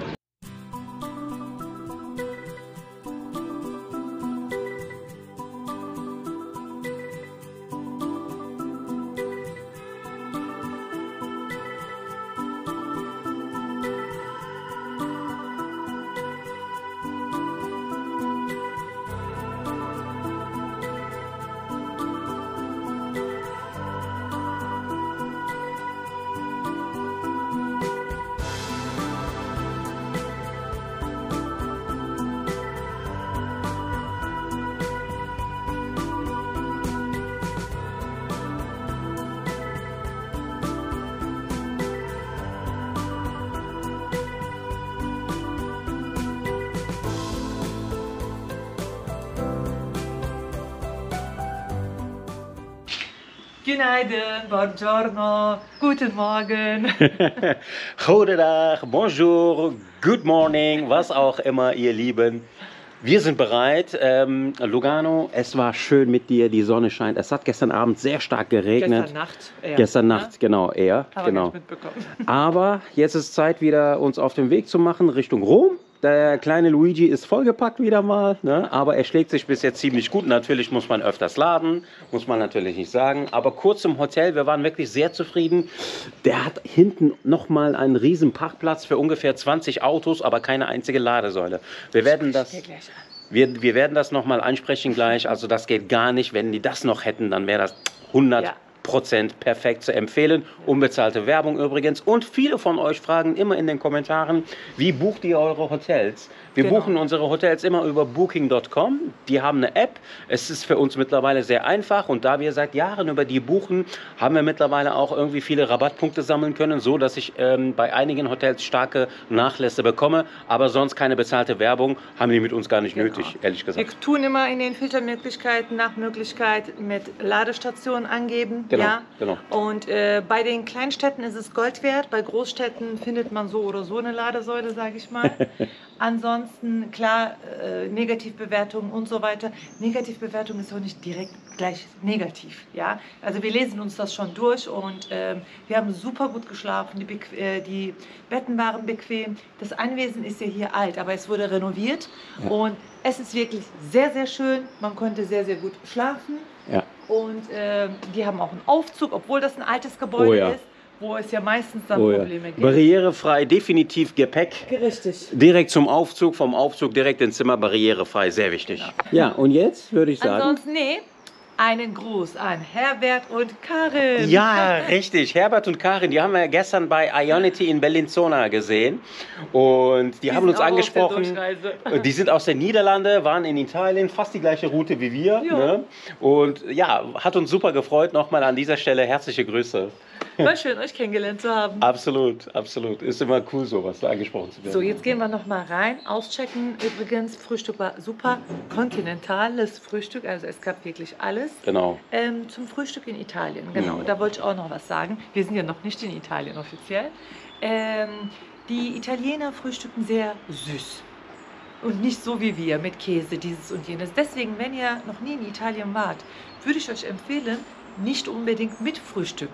Günaydın, buongiorno, guten Morgen. Goedendag, bonjour, good morning, was auch immer, ihr Lieben. Wir sind bereit. Ähm, Lugano, es war schön mit dir, die Sonne scheint. Es hat gestern Abend sehr stark geregnet. Gestern Nacht. eher, Gestern ne? Nacht, genau, eher. Aber genau. nicht mitbekommen. Aber jetzt ist Zeit, wieder uns auf den Weg zu machen Richtung Rom. Der kleine Luigi ist vollgepackt wieder mal, ne? Aber er schlägt sich bis jetzt ziemlich gut. Natürlich muss man öfters laden, muss man natürlich nicht sagen. Aber kurz im Hotel, wir waren wirklich sehr zufrieden. Der hat hinten nochmal einen riesen Parkplatz für ungefähr zwanzig Autos, aber keine einzige Ladesäule. Wir werden das... Ja, gleich. Wir, wir werden das nochmal ansprechen gleich. Also das geht gar nicht. Wenn die das noch hätten, dann wäre das hundert Prozent perfekt zu empfehlen. Unbezahlte Werbung übrigens. Und viele von euch fragen immer in den Kommentaren, wie bucht ihr eure Hotels? Wir Genau. buchen unsere Hotels immer über booking punkt com. Die haben eine App. Es ist für uns mittlerweile sehr einfach. Und da wir seit Jahren über die buchen, haben wir mittlerweile auch irgendwie viele Rabattpunkte sammeln können, so dass ich ähm, bei einigen Hotels starke Nachlässe bekomme. Aber sonst keine bezahlte Werbung haben die mit uns gar nicht Genau. nötig, ehrlich gesagt. Wir tun immer in den Filtermöglichkeiten nach Möglichkeit mit Ladestationen angeben. Genau, ja? genau. Und äh, bei den Kleinstädten ist es Gold wert. Bei Großstädten findet man so oder so eine Ladesäule, sage ich mal. Ansonsten, klar, äh, Negativbewertungen und so weiter. Negativbewertung ist auch nicht direkt gleich negativ. Ja? Also wir lesen uns das schon durch und ähm, wir haben super gut geschlafen. Die, Bequ äh, die Betten waren bequem. Das Anwesen ist ja hier alt, aber es wurde renoviert. Ja. Und es ist wirklich sehr, sehr schön. Man konnte sehr, sehr gut schlafen. Ja. Und äh, die haben auch einen Aufzug, obwohl das ein altes Gebäude Oh ja. ist, wo es ja meistens dann Oh ja. Probleme gibt. Barrierefrei, definitiv Gepäck. Richtig. Direkt zum Aufzug, vom Aufzug direkt ins Zimmer, barrierefrei, sehr wichtig. Ja, und jetzt würde ich sagen... Ansonsten, nee, einen Gruß an Herbert und Karin. Ja, richtig. Herbert und Karin, die haben wir gestern bei Ionity in Bellinzona gesehen. Und die, haben sind uns auch auf der angesprochen. Durchreise. Die sind aus den Niederlanden, waren in Italien, fast die gleiche Route wie wir. Ja. Ne? Und ja, hat uns super gefreut. Nochmal an dieser Stelle herzliche Grüße. War schön, euch kennengelernt zu haben. Absolut, absolut. Ist immer cool, sowas angesprochen zu werden. So, jetzt gehen wir noch mal rein. Auschecken übrigens. Frühstück war super. Kontinentales Frühstück, also es gab wirklich alles. Genau. Ähm, zum Frühstück in Italien, genau. Mhm. Da wollte ich auch noch was sagen. Wir sind ja noch nicht in Italien offiziell. Ähm, die Italiener frühstücken sehr süß. Und nicht so wie wir mit Käse, dieses und jenes. Deswegen, wenn ihr noch nie in Italien wart, würde ich euch empfehlen, nicht unbedingt mit Frühstück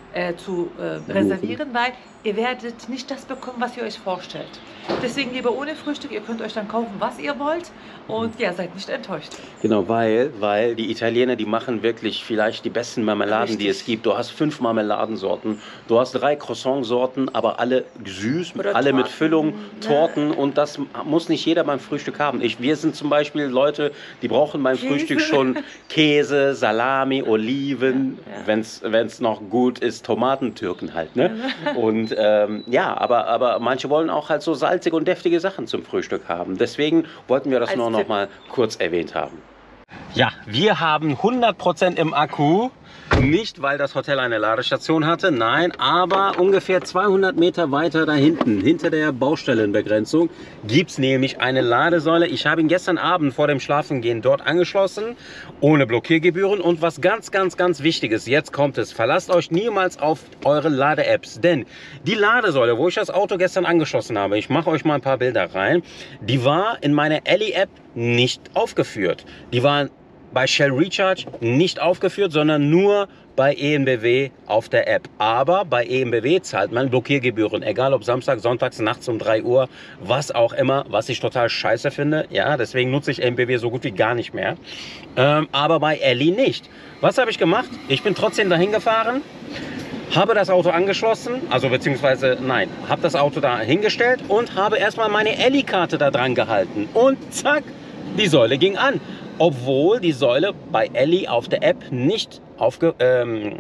äh, zu äh, reservieren, weil ihr werdet nicht das bekommen, was ihr euch vorstellt. Deswegen lieber ohne Frühstück, ihr könnt euch dann kaufen, was ihr wollt und ja, seid nicht enttäuscht. Genau, weil, weil die Italiener, die machen wirklich vielleicht die besten Marmeladen, Richtig. die es gibt. Du hast fünf Marmeladensorten, du hast drei Croissantsorten, aber alle süß, Oder alle Torten. mit Füllung, Torten, ja. Und das muss nicht jeder beim Frühstück haben. Ich, wir sind zum Beispiel Leute, die brauchen beim Käse. Frühstück schon Käse, Salami, Oliven, ja. wenn es noch gut ist, Tomatentürken halt. Ne? Und ähm, ja, aber, aber manche wollen auch halt so salzige und deftige Sachen zum Frühstück haben. Deswegen wollten wir das Als nur noch mal kurz erwähnt haben. Ja, wir haben hundert Prozent im Akku. Nicht, weil das Hotel eine Ladestation hatte, nein, aber ungefähr zweihundert Meter weiter da hinten, hinter der Baustellenbegrenzung, gibt es nämlich eine Ladesäule. Ich habe ihn gestern Abend vor dem Schlafengehen dort angeschlossen, ohne Blockiergebühren. Und was ganz, ganz, ganz wichtig ist, jetzt kommt es, verlasst euch niemals auf eure Lade-Apps, denn die Ladesäule, wo ich das Auto gestern angeschlossen habe, ich mache euch mal ein paar Bilder rein, die war in meiner Elli-App nicht aufgeführt. Die waren bei Shell Recharge nicht aufgeführt, sondern nur bei E N B W auf der App. Aber bei E N B W zahlt man Blockiergebühren, egal ob Samstag, Sonntags, nachts um drei Uhr, was auch immer, was ich total scheiße finde. Ja, deswegen nutze ich E N B W so gut wie gar nicht mehr. Ähm, aber bei Elli nicht. Was habe ich gemacht? Ich bin trotzdem dahin gefahren, habe das Auto angeschlossen, also beziehungsweise nein, habe das Auto da hingestellt und habe erstmal meine Elli-Karte da dran gehalten. Und zack, die Säule ging an. Obwohl die Säule bei Elli auf der App nicht aufge, ähm,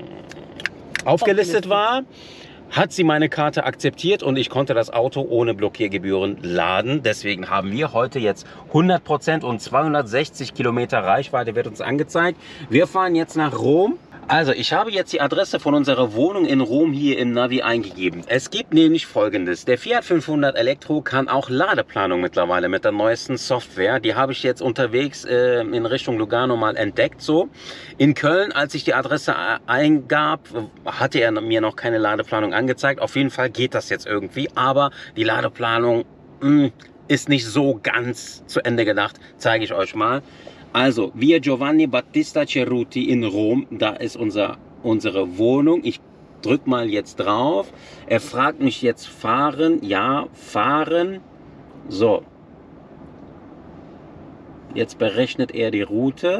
aufgelistet war, hat sie meine Karte akzeptiert und ich konnte das Auto ohne Blockiergebühren laden. Deswegen haben wir heute jetzt hundert Prozent und zweihundertsechzig Kilometer Reichweite wird uns angezeigt. Wir fahren jetzt nach Rom. Also, ich habe jetzt die Adresse von unserer Wohnung in Rom hier im Navi eingegeben. Es gibt nämlich Folgendes. Der Fiat fünfhundert Elektro kann auch Ladeplanung mittlerweile mit der neuesten Software. Die habe ich jetzt unterwegs äh, in Richtung Lugano mal entdeckt. So in Köln, als ich die Adresse eingab, hatte er mir noch keine Ladeplanung angezeigt. Auf jeden Fall geht das jetzt irgendwie. Aber die Ladeplanung mh, ist nicht so ganz zu Ende gedacht. Zeige ich euch mal. Also, Via Giovanni Battista Cerruti in Rom, da ist unser, unsere Wohnung. Ich drücke mal jetzt drauf. Er fragt mich jetzt fahren. Ja, fahren. So. Jetzt berechnet er die Route.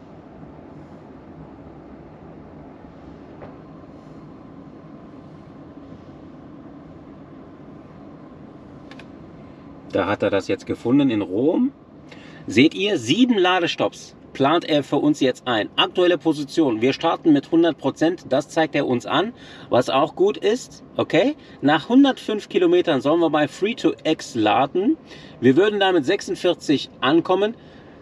Da hat er das jetzt gefunden in Rom. Seht ihr, sieben Ladestopps plant er für uns jetzt ein. Aktuelle Position, wir starten mit hundert Prozent, das zeigt er uns an, was auch gut ist, okay? Nach hundertfünf Kilometern sollen wir bei Free to X laden. Wir würden da mit sechsundvierzig ankommen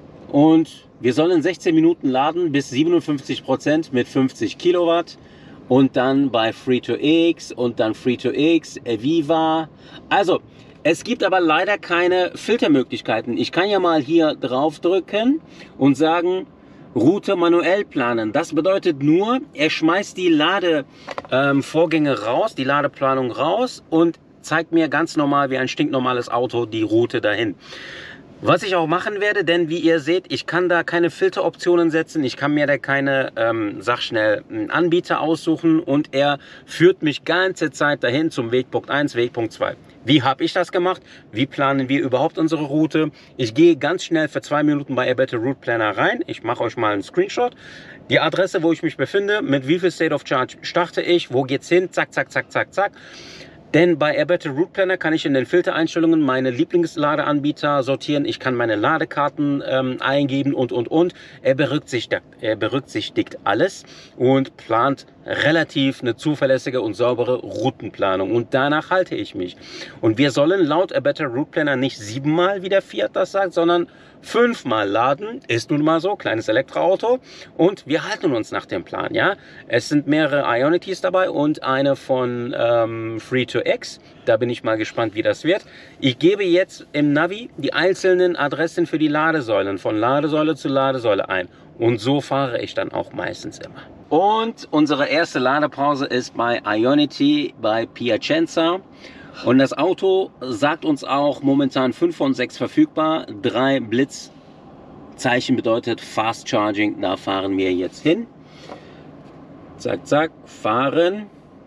und wir sollen sechzehn Minuten laden bis siebenundfünfzig Prozent mit fünfzig Kilowatt. Und dann bei Free to X und dann Free to X, Eviva. Also, es gibt aber leider keine Filtermöglichkeiten. Ich kann ja mal hier drauf drücken und sagen, Route manuell planen. Das bedeutet nur, er schmeißt die Ladevorgänge ähm, raus, die Ladeplanung raus und zeigt mir ganz normal wie ein stinknormales Auto die Route dahin. Was ich auch machen werde, denn wie ihr seht, ich kann da keine Filteroptionen setzen, ich kann mir da keine, ähm, sag schnell, einen Anbieter aussuchen und er führt mich ganze Zeit dahin zum Wegpunkt eins, Wegpunkt zwei. Wie habe ich das gemacht? Wie planen wir überhaupt unsere Route? Ich gehe ganz schnell für zwei Minuten bei A Better Route Planner rein. Ich mache euch mal einen Screenshot. Die Adresse, wo ich mich befinde, mit wie viel State of Charge starte ich, wo geht's hin, zack, zack, zack, zack, zack. Denn bei A Better Route Planner kann ich in den Filtereinstellungen meine Lieblingsladeanbieter sortieren. Ich kann meine Ladekarten ähm, eingeben und, und, und. Er berücksichtigt, er berücksichtigt alles und plant relativ eine zuverlässige und saubere Routenplanung. Und danach halte ich mich. Und wir sollen laut A Better Route Planner nicht siebenmal, wie der Fiat das sagt, sondern fünfmal laden. Ist nun mal so, kleines Elektroauto. Und wir halten uns nach dem Plan, ja. Es sind mehrere Ionities dabei und eine von ähm, Free to X. Da bin ich mal gespannt, wie das wird. Ich gebe jetzt im Navi die einzelnen Adressen für die Ladesäulen von Ladesäule zu Ladesäule ein. Und so fahre ich dann auch meistens immer. Und unsere erste Ladepause ist bei Ionity bei Piacenza. Und das Auto sagt uns auch momentan fünf von sechs verfügbar. Drei Blitzzeichen bedeutet Fast Charging. Da fahren wir jetzt hin. Zack, zack, fahren.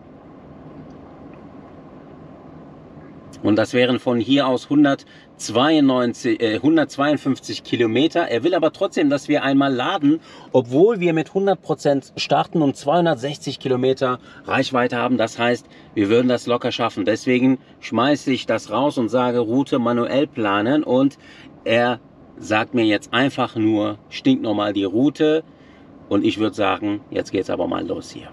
Und das wären von hier aus hundertzweiundneunzig, äh, hundertzweiundfünfzig Kilometer. Er will aber trotzdem, dass wir einmal laden, obwohl wir mit hundert Prozent starten und zweihundertsechzig Kilometer Reichweite haben. Das heißt, wir würden das locker schaffen. Deswegen schmeiße ich das raus und sage, Route manuell planen. Und er sagt mir jetzt einfach nur stinknormal die Route. Und ich würde sagen, jetzt geht's aber mal los hier.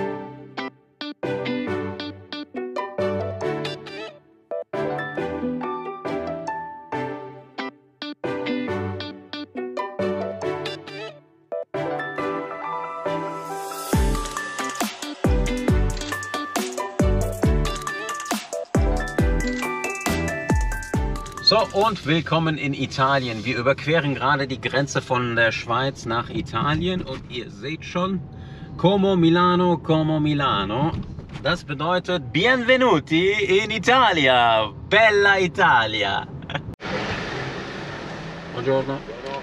So, und willkommen in Italien. Wir überqueren gerade die Grenze von der Schweiz nach Italien und ihr seht schon, Como Milano, Como Milano. Das bedeutet Benvenuti in Italia, Bella Italia. Buongiorno.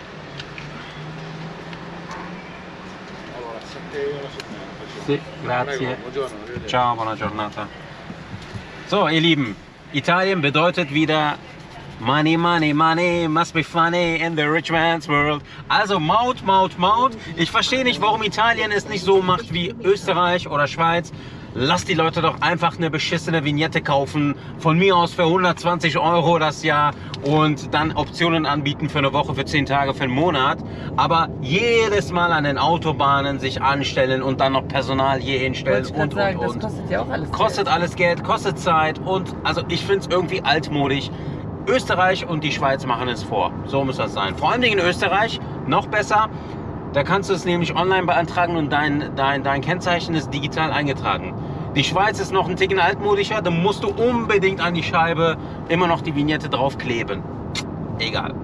Sì, grazie. Ciao, buona giornata. So, ihr Lieben, Italien bedeutet wieder Money, money, money, must be funny in the rich man's world. Also Maut, Maut, Maut. Ich verstehe nicht, warum Italien es nicht so macht wie Österreich oder Schweiz. Lasst die Leute doch einfach eine beschissene Vignette kaufen. Von mir aus für hundertzwanzig Euro das Jahr und dann Optionen anbieten für eine Woche, für zehn Tage, für einen Monat. Aber jedes Mal an den Autobahnen sich anstellen und dann noch Personal hier hinstellen Wollte ich und, sagen, und, und. das kostet ja auch alles Kostet Geld. alles Geld, kostet Zeit und also ich finde es irgendwie altmodisch. Österreich und die Schweiz machen es vor. So muss das sein. Vor allem in Österreich noch besser. Da kannst du es nämlich online beantragen und dein, dein, dein Kennzeichen ist digital eingetragen. Die Schweiz ist noch ein Ticken altmodischer. Da musst du unbedingt an die Scheibe immer noch die Vignette draufkleben. Egal.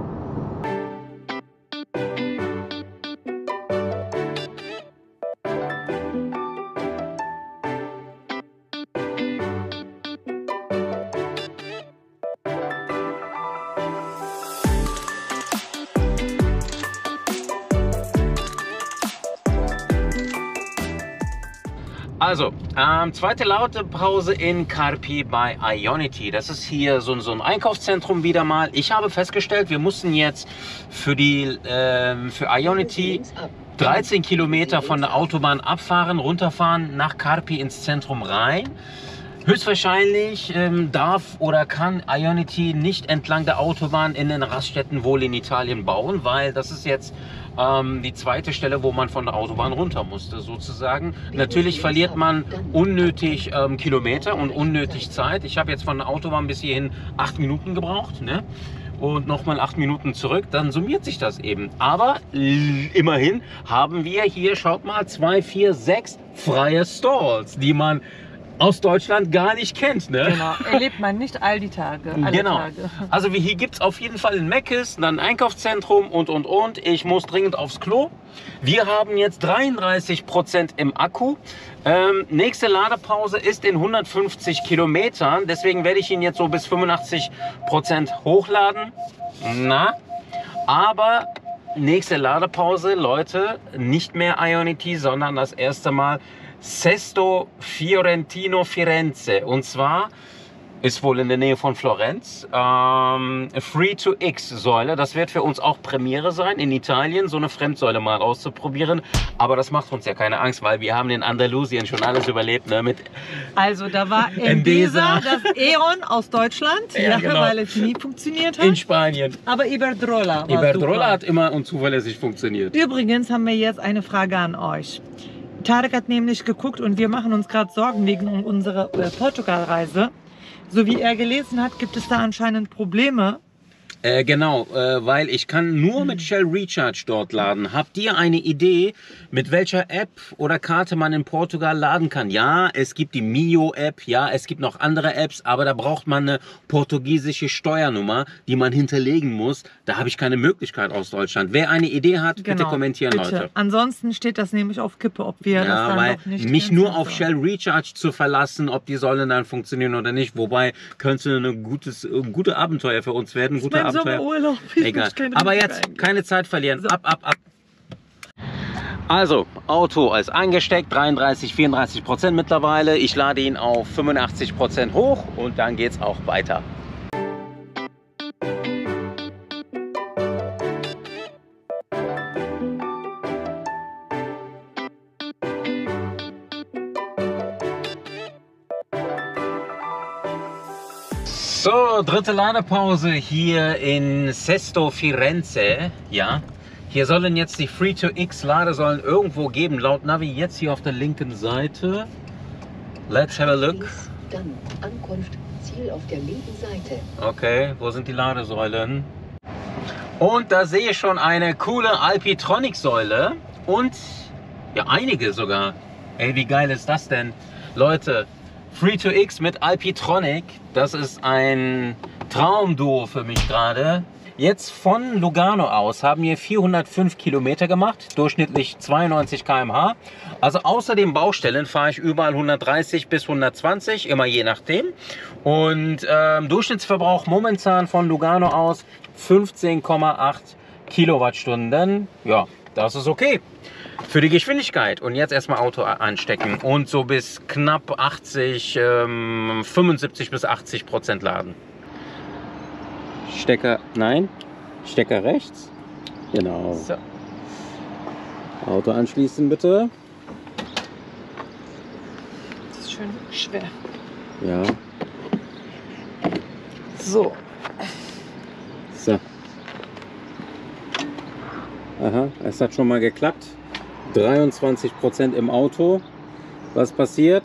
Also, ähm, zweite laute Pause in Carpi bei Ionity. Das ist hier so, so ein Einkaufszentrum wieder mal. Ich habe festgestellt, wir mussten jetzt für, die, ähm, für Ionity dreizehn Kilometer von der Autobahn abfahren, runterfahren, nach Carpi ins Zentrum rein. Höchstwahrscheinlich ähm, darf oder kann Ionity nicht entlang der Autobahn in den Raststätten wohl in Italien bauen, weil das ist jetzt ähm, die zweite Stelle, wo man von der Autobahn runter musste, sozusagen. Natürlich verliert man unnötig ähm, Kilometer und unnötig Zeit. Ich habe jetzt von der Autobahn bis hierhin acht Minuten gebraucht, ne? Und nochmal acht Minuten zurück, dann summiert sich das eben. Aber immerhin haben wir hier, schaut mal, zwei, vier, sechs freie Stalls, die man aus Deutschland gar nicht kennt, ne? Genau, erlebt man nicht all die Tage, alle genau. Tage. Also wie hier gibt es auf jeden Fall ein Mc's, dann ein Einkaufszentrum und und und. Ich muss dringend aufs Klo. Wir haben jetzt dreiunddreißig Prozent im Akku. Ähm, nächste Ladepause ist in hundertfünfzig Kilometern. Deswegen werde ich ihn jetzt so bis fünfundachtzig Prozent hochladen. Na, aber nächste Ladepause, Leute, nicht mehr Ionity, sondern das erste Mal Sesto Fiorentino Firenze. Und zwar ist wohl in der Nähe von Florenz. Ähm, Free to X Säule. Das wird für uns auch Premiere sein, in Italien so eine Fremdsäule mal auszuprobieren. Aber das macht uns ja keine Angst, weil wir haben in Andalusien schon alles überlebt. Ne? Mit Also da war Endesa, das E.ON aus Deutschland, Ja, ja, genau. weil es nie funktioniert hat. in Spanien. Aber Iberdrola war Iberdrola super. hat immer und zuverlässig funktioniert. Übrigens haben wir jetzt eine Frage an euch. Tarek hat nämlich geguckt und wir machen uns gerade Sorgen wegen unserer äh, Portugalreise. So wie er gelesen hat, gibt es da anscheinend Probleme. Äh, genau, äh, weil ich kann nur mit Shell Recharge dort laden. Habt ihr eine Idee, mit welcher App oder Karte man in Portugal laden kann? Ja, es gibt die Mio-App, ja, es gibt noch andere Apps, aber da braucht man eine portugiesische Steuernummer, die man hinterlegen muss. Da habe ich keine Möglichkeit aus Deutschland. Wer eine Idee hat, bitte kommentieren, bitte. Leute. Ansonsten steht das nämlich auf Kippe, ob wir das Ja, dann weil noch nicht mich nur auf sollen. Shell Recharge zu verlassen, ob die Säulen dann funktionieren oder nicht. Wobei könnte ein gutes, ein gute Abenteuer für uns werden. Ein guter Mein Abenteuer. Sommerurlaub. Ich Egal. möchte keine Aber Musik jetzt eingeben. keine Zeit verlieren. So. Ab, ab, ab. Also, Auto ist eingesteckt, dreiunddreißig, vierunddreißig Prozent mittlerweile. Ich lade ihn auf fünfundachtzig Prozent hoch und dann geht es auch weiter. So, dritte Ladepause hier in Sesto Firenze. Ja, hier sollen jetzt die Free to X Ladesäulen irgendwo geben, laut Navi jetzt hier auf der linken Seite. Let's have a look. Dann Ankunft, Ziel auf der linken Seite. Okay, wo sind die Ladesäulen? Und da sehe ich schon eine coole Alpitronic-Säule und ja, einige sogar. Ey, wie geil ist das denn? Leute, Free to X mit Alpitronic, das ist ein Traumduo für mich gerade. Jetzt von Lugano aus haben wir vierhundertfünf Kilometer gemacht, durchschnittlich zweiundneunzig Kilometer pro Stunde. Also außer den Baustellen fahre ich überall hundertdreißig bis hundertzwanzig, immer je nachdem. Und ähm, Durchschnittsverbrauch momentan von Lugano aus fünfzehn Komma acht Kilowattstunden. Ja, das ist okay für die Geschwindigkeit. Und jetzt erstmal Auto anstecken und so bis knapp achtzig, ähm, fünfundsiebzig bis achtzig Prozent laden. Stecker, nein, Stecker rechts. Genau. So. Auto anschließen bitte. Das ist schön schwer. Ja. So. So. Aha, es hat schon mal geklappt. dreiundzwanzig Prozent im Auto. Was passiert?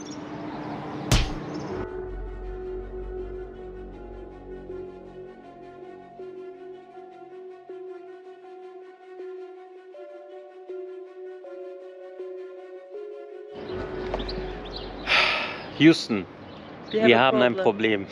Houston, wir haben ein Problem.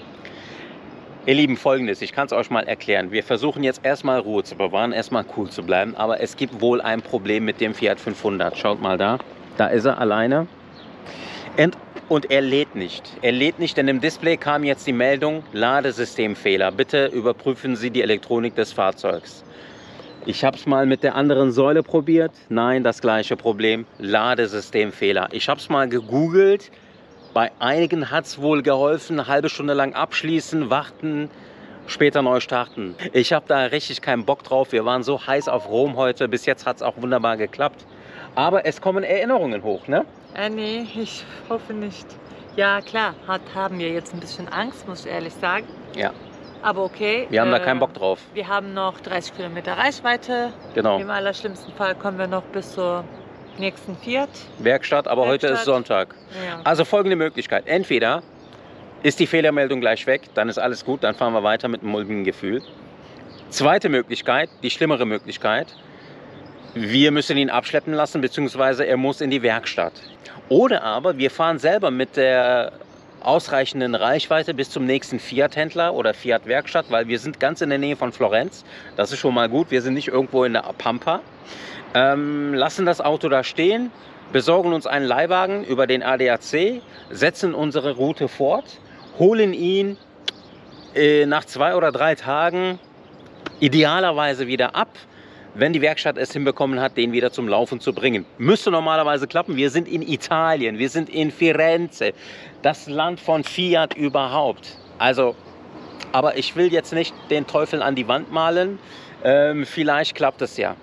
Ihr Lieben, Folgendes, ich kann es euch mal erklären. Wir versuchen jetzt erstmal Ruhe zu bewahren, erstmal cool zu bleiben, aber es gibt wohl ein Problem mit dem Fiat fünfhundert. Schaut mal da, da ist er alleine. Und, und er lädt nicht. Er lädt nicht, denn im Display kam jetzt die Meldung, Ladesystemfehler. Bitte überprüfen Sie die Elektronik des Fahrzeugs. Ich habe es mal mit der anderen Säule probiert. Nein, das gleiche Problem, Ladesystemfehler. Ich habe es mal gegoogelt. Bei einigen hat es wohl geholfen, eine halbe Stunde lang abschließen, warten, später neu starten. Ich habe da richtig keinen Bock drauf. Wir waren so heiß auf Rom heute. Bis jetzt hat es auch wunderbar geklappt. Aber es kommen Erinnerungen hoch, ne? Äh, nee, ich hoffe nicht. Ja, klar, hat, haben wir jetzt ein bisschen Angst, muss ich ehrlich sagen. Ja. Aber okay. Wir haben äh, da keinen Bock drauf. Wir haben noch dreißig Kilometer Reichweite. Genau. Im allerschlimmsten Fall kommen wir noch bis zur nächsten Fiat. Werkstatt, aber Werkstatt. heute ist Sonntag. Ja. Also folgende Möglichkeit. Entweder ist die Fehlermeldung gleich weg, dann ist alles gut, dann fahren wir weiter mit einem mulmigen Gefühl. Zweite Möglichkeit, die schlimmere Möglichkeit, wir müssen ihn abschleppen lassen, beziehungsweise er muss in die Werkstatt. Oder aber wir fahren selber mit der ausreichenden Reichweite bis zum nächsten Fiat-Händler oder Fiat-Werkstatt, weil wir sind ganz in der Nähe von Florenz. Das ist schon mal gut, wir sind nicht irgendwo in der Pampa. Ähm, lassen das Auto da stehen, besorgen uns einen Leihwagen über den A D A C, setzen unsere Route fort, holen ihn äh, nach zwei oder drei Tagen idealerweise wieder ab, wenn die Werkstatt es hinbekommen hat, den wieder zum Laufen zu bringen. Müsste normalerweise klappen. Wir sind in Italien, wir sind in Firenze, das Land von Fiat überhaupt. Also, aber ich will jetzt nicht den Teufel an die Wand malen. Ähm, vielleicht klappt es ja.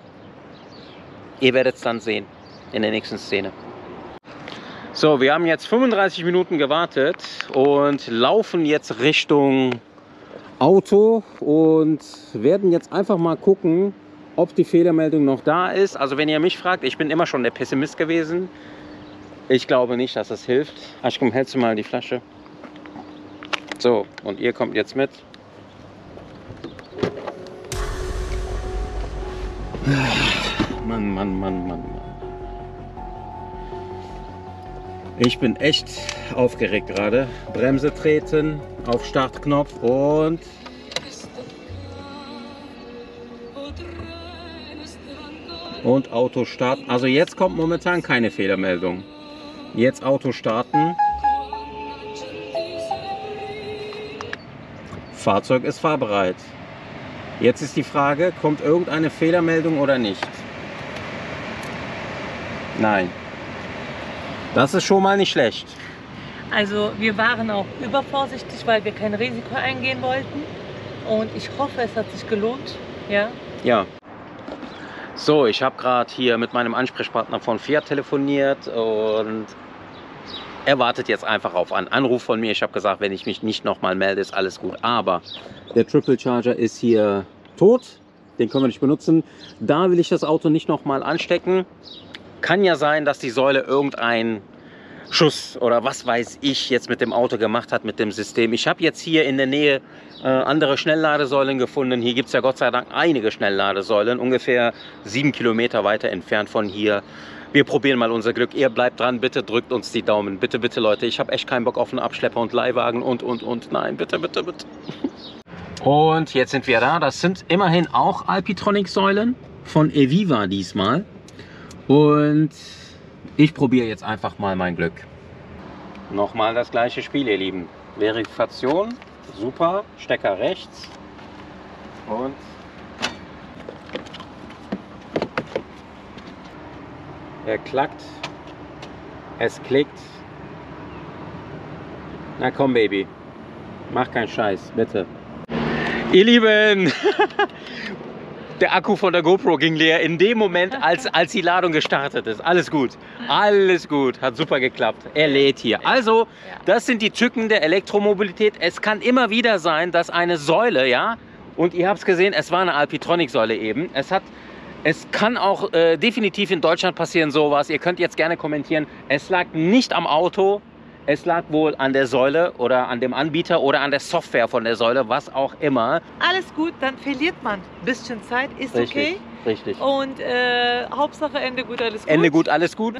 Ihr werdet es dann sehen in der nächsten Szene. So, wir haben jetzt fünfunddreißig Minuten gewartet und laufen jetzt Richtung Auto und werden jetzt einfach mal gucken, ob die Fehlermeldung noch da ist. Also wenn ihr mich fragt, ich bin immer schon der Pessimist gewesen. Ich glaube nicht, dass das hilft. Aschkum, hältst du mal die Flasche? So, und ihr kommt jetzt mit. Mann, Mann, Mann, Mann, Mann. Ich bin echt aufgeregt gerade. Bremse treten, auf Startknopf und und Auto starten. Also jetzt kommt momentan keine Fehlermeldung. Jetzt Auto starten. Fahrzeug ist fahrbereit. Jetzt ist die Frage, kommt irgendeine Fehlermeldung oder nicht? Nein. Das ist schon mal nicht schlecht. Also wir waren auch übervorsichtig, weil wir kein Risiko eingehen wollten. Und ich hoffe, es hat sich gelohnt. Ja. Ja. So, ich habe gerade hier mit meinem Ansprechpartner von Fiat telefoniert und er wartet jetzt einfach auf einen Anruf von mir. Ich habe gesagt, wenn ich mich nicht nochmal melde, ist alles gut. Aber der Triple Charger ist hier tot. Den können wir nicht benutzen. Da will ich das Auto nicht nochmal anstecken. Kann ja sein, dass die Säule irgendein Schuss oder was weiß ich jetzt mit dem Auto gemacht hat, mit dem System. Ich habe jetzt hier in der Nähe äh, andere Schnellladesäulen gefunden. Hier gibt es ja Gott sei Dank einige Schnellladesäulen, ungefähr sieben Kilometer weiter entfernt von hier. Wir probieren mal unser Glück. Ihr bleibt dran, bitte drückt uns die Daumen. Bitte, bitte Leute, ich habe echt keinen Bock auf einen Abschlepper und Leihwagen und, und, und. Nein, bitte, bitte, bitte. Und jetzt sind wir da. Das sind immerhin auch Alpitronic-Säulen von Eviva diesmal. Und ich probiere jetzt einfach mal mein Glück. Nochmal das gleiche Spiel, ihr Lieben. Verifikation, super, Stecker rechts und er klackt, es klickt. Na komm, Baby, mach keinen Scheiß, bitte. Ihr Lieben, der Akku von der GoPro ging leer in dem Moment, als, als die Ladung gestartet ist. Alles gut, alles gut, hat super geklappt. Er lädt hier. Also, das sind die Tücken der Elektromobilität. Es kann immer wieder sein, dass eine Säule, ja, und ihr habt es gesehen, es war eine Alpitronic-Säule eben. Es hat, es kann auch äh, definitiv in Deutschland passieren sowas. Ihr könnt jetzt gerne kommentieren. Es lag nicht am Auto. Es lag wohl an der Säule oder an dem Anbieter oder an der Software von der Säule, was auch immer. Alles gut, dann verliert man ein bisschen Zeit, ist Richtig, okay. richtig. Und äh, Hauptsache Ende gut, alles gut. Ende gut, alles gut.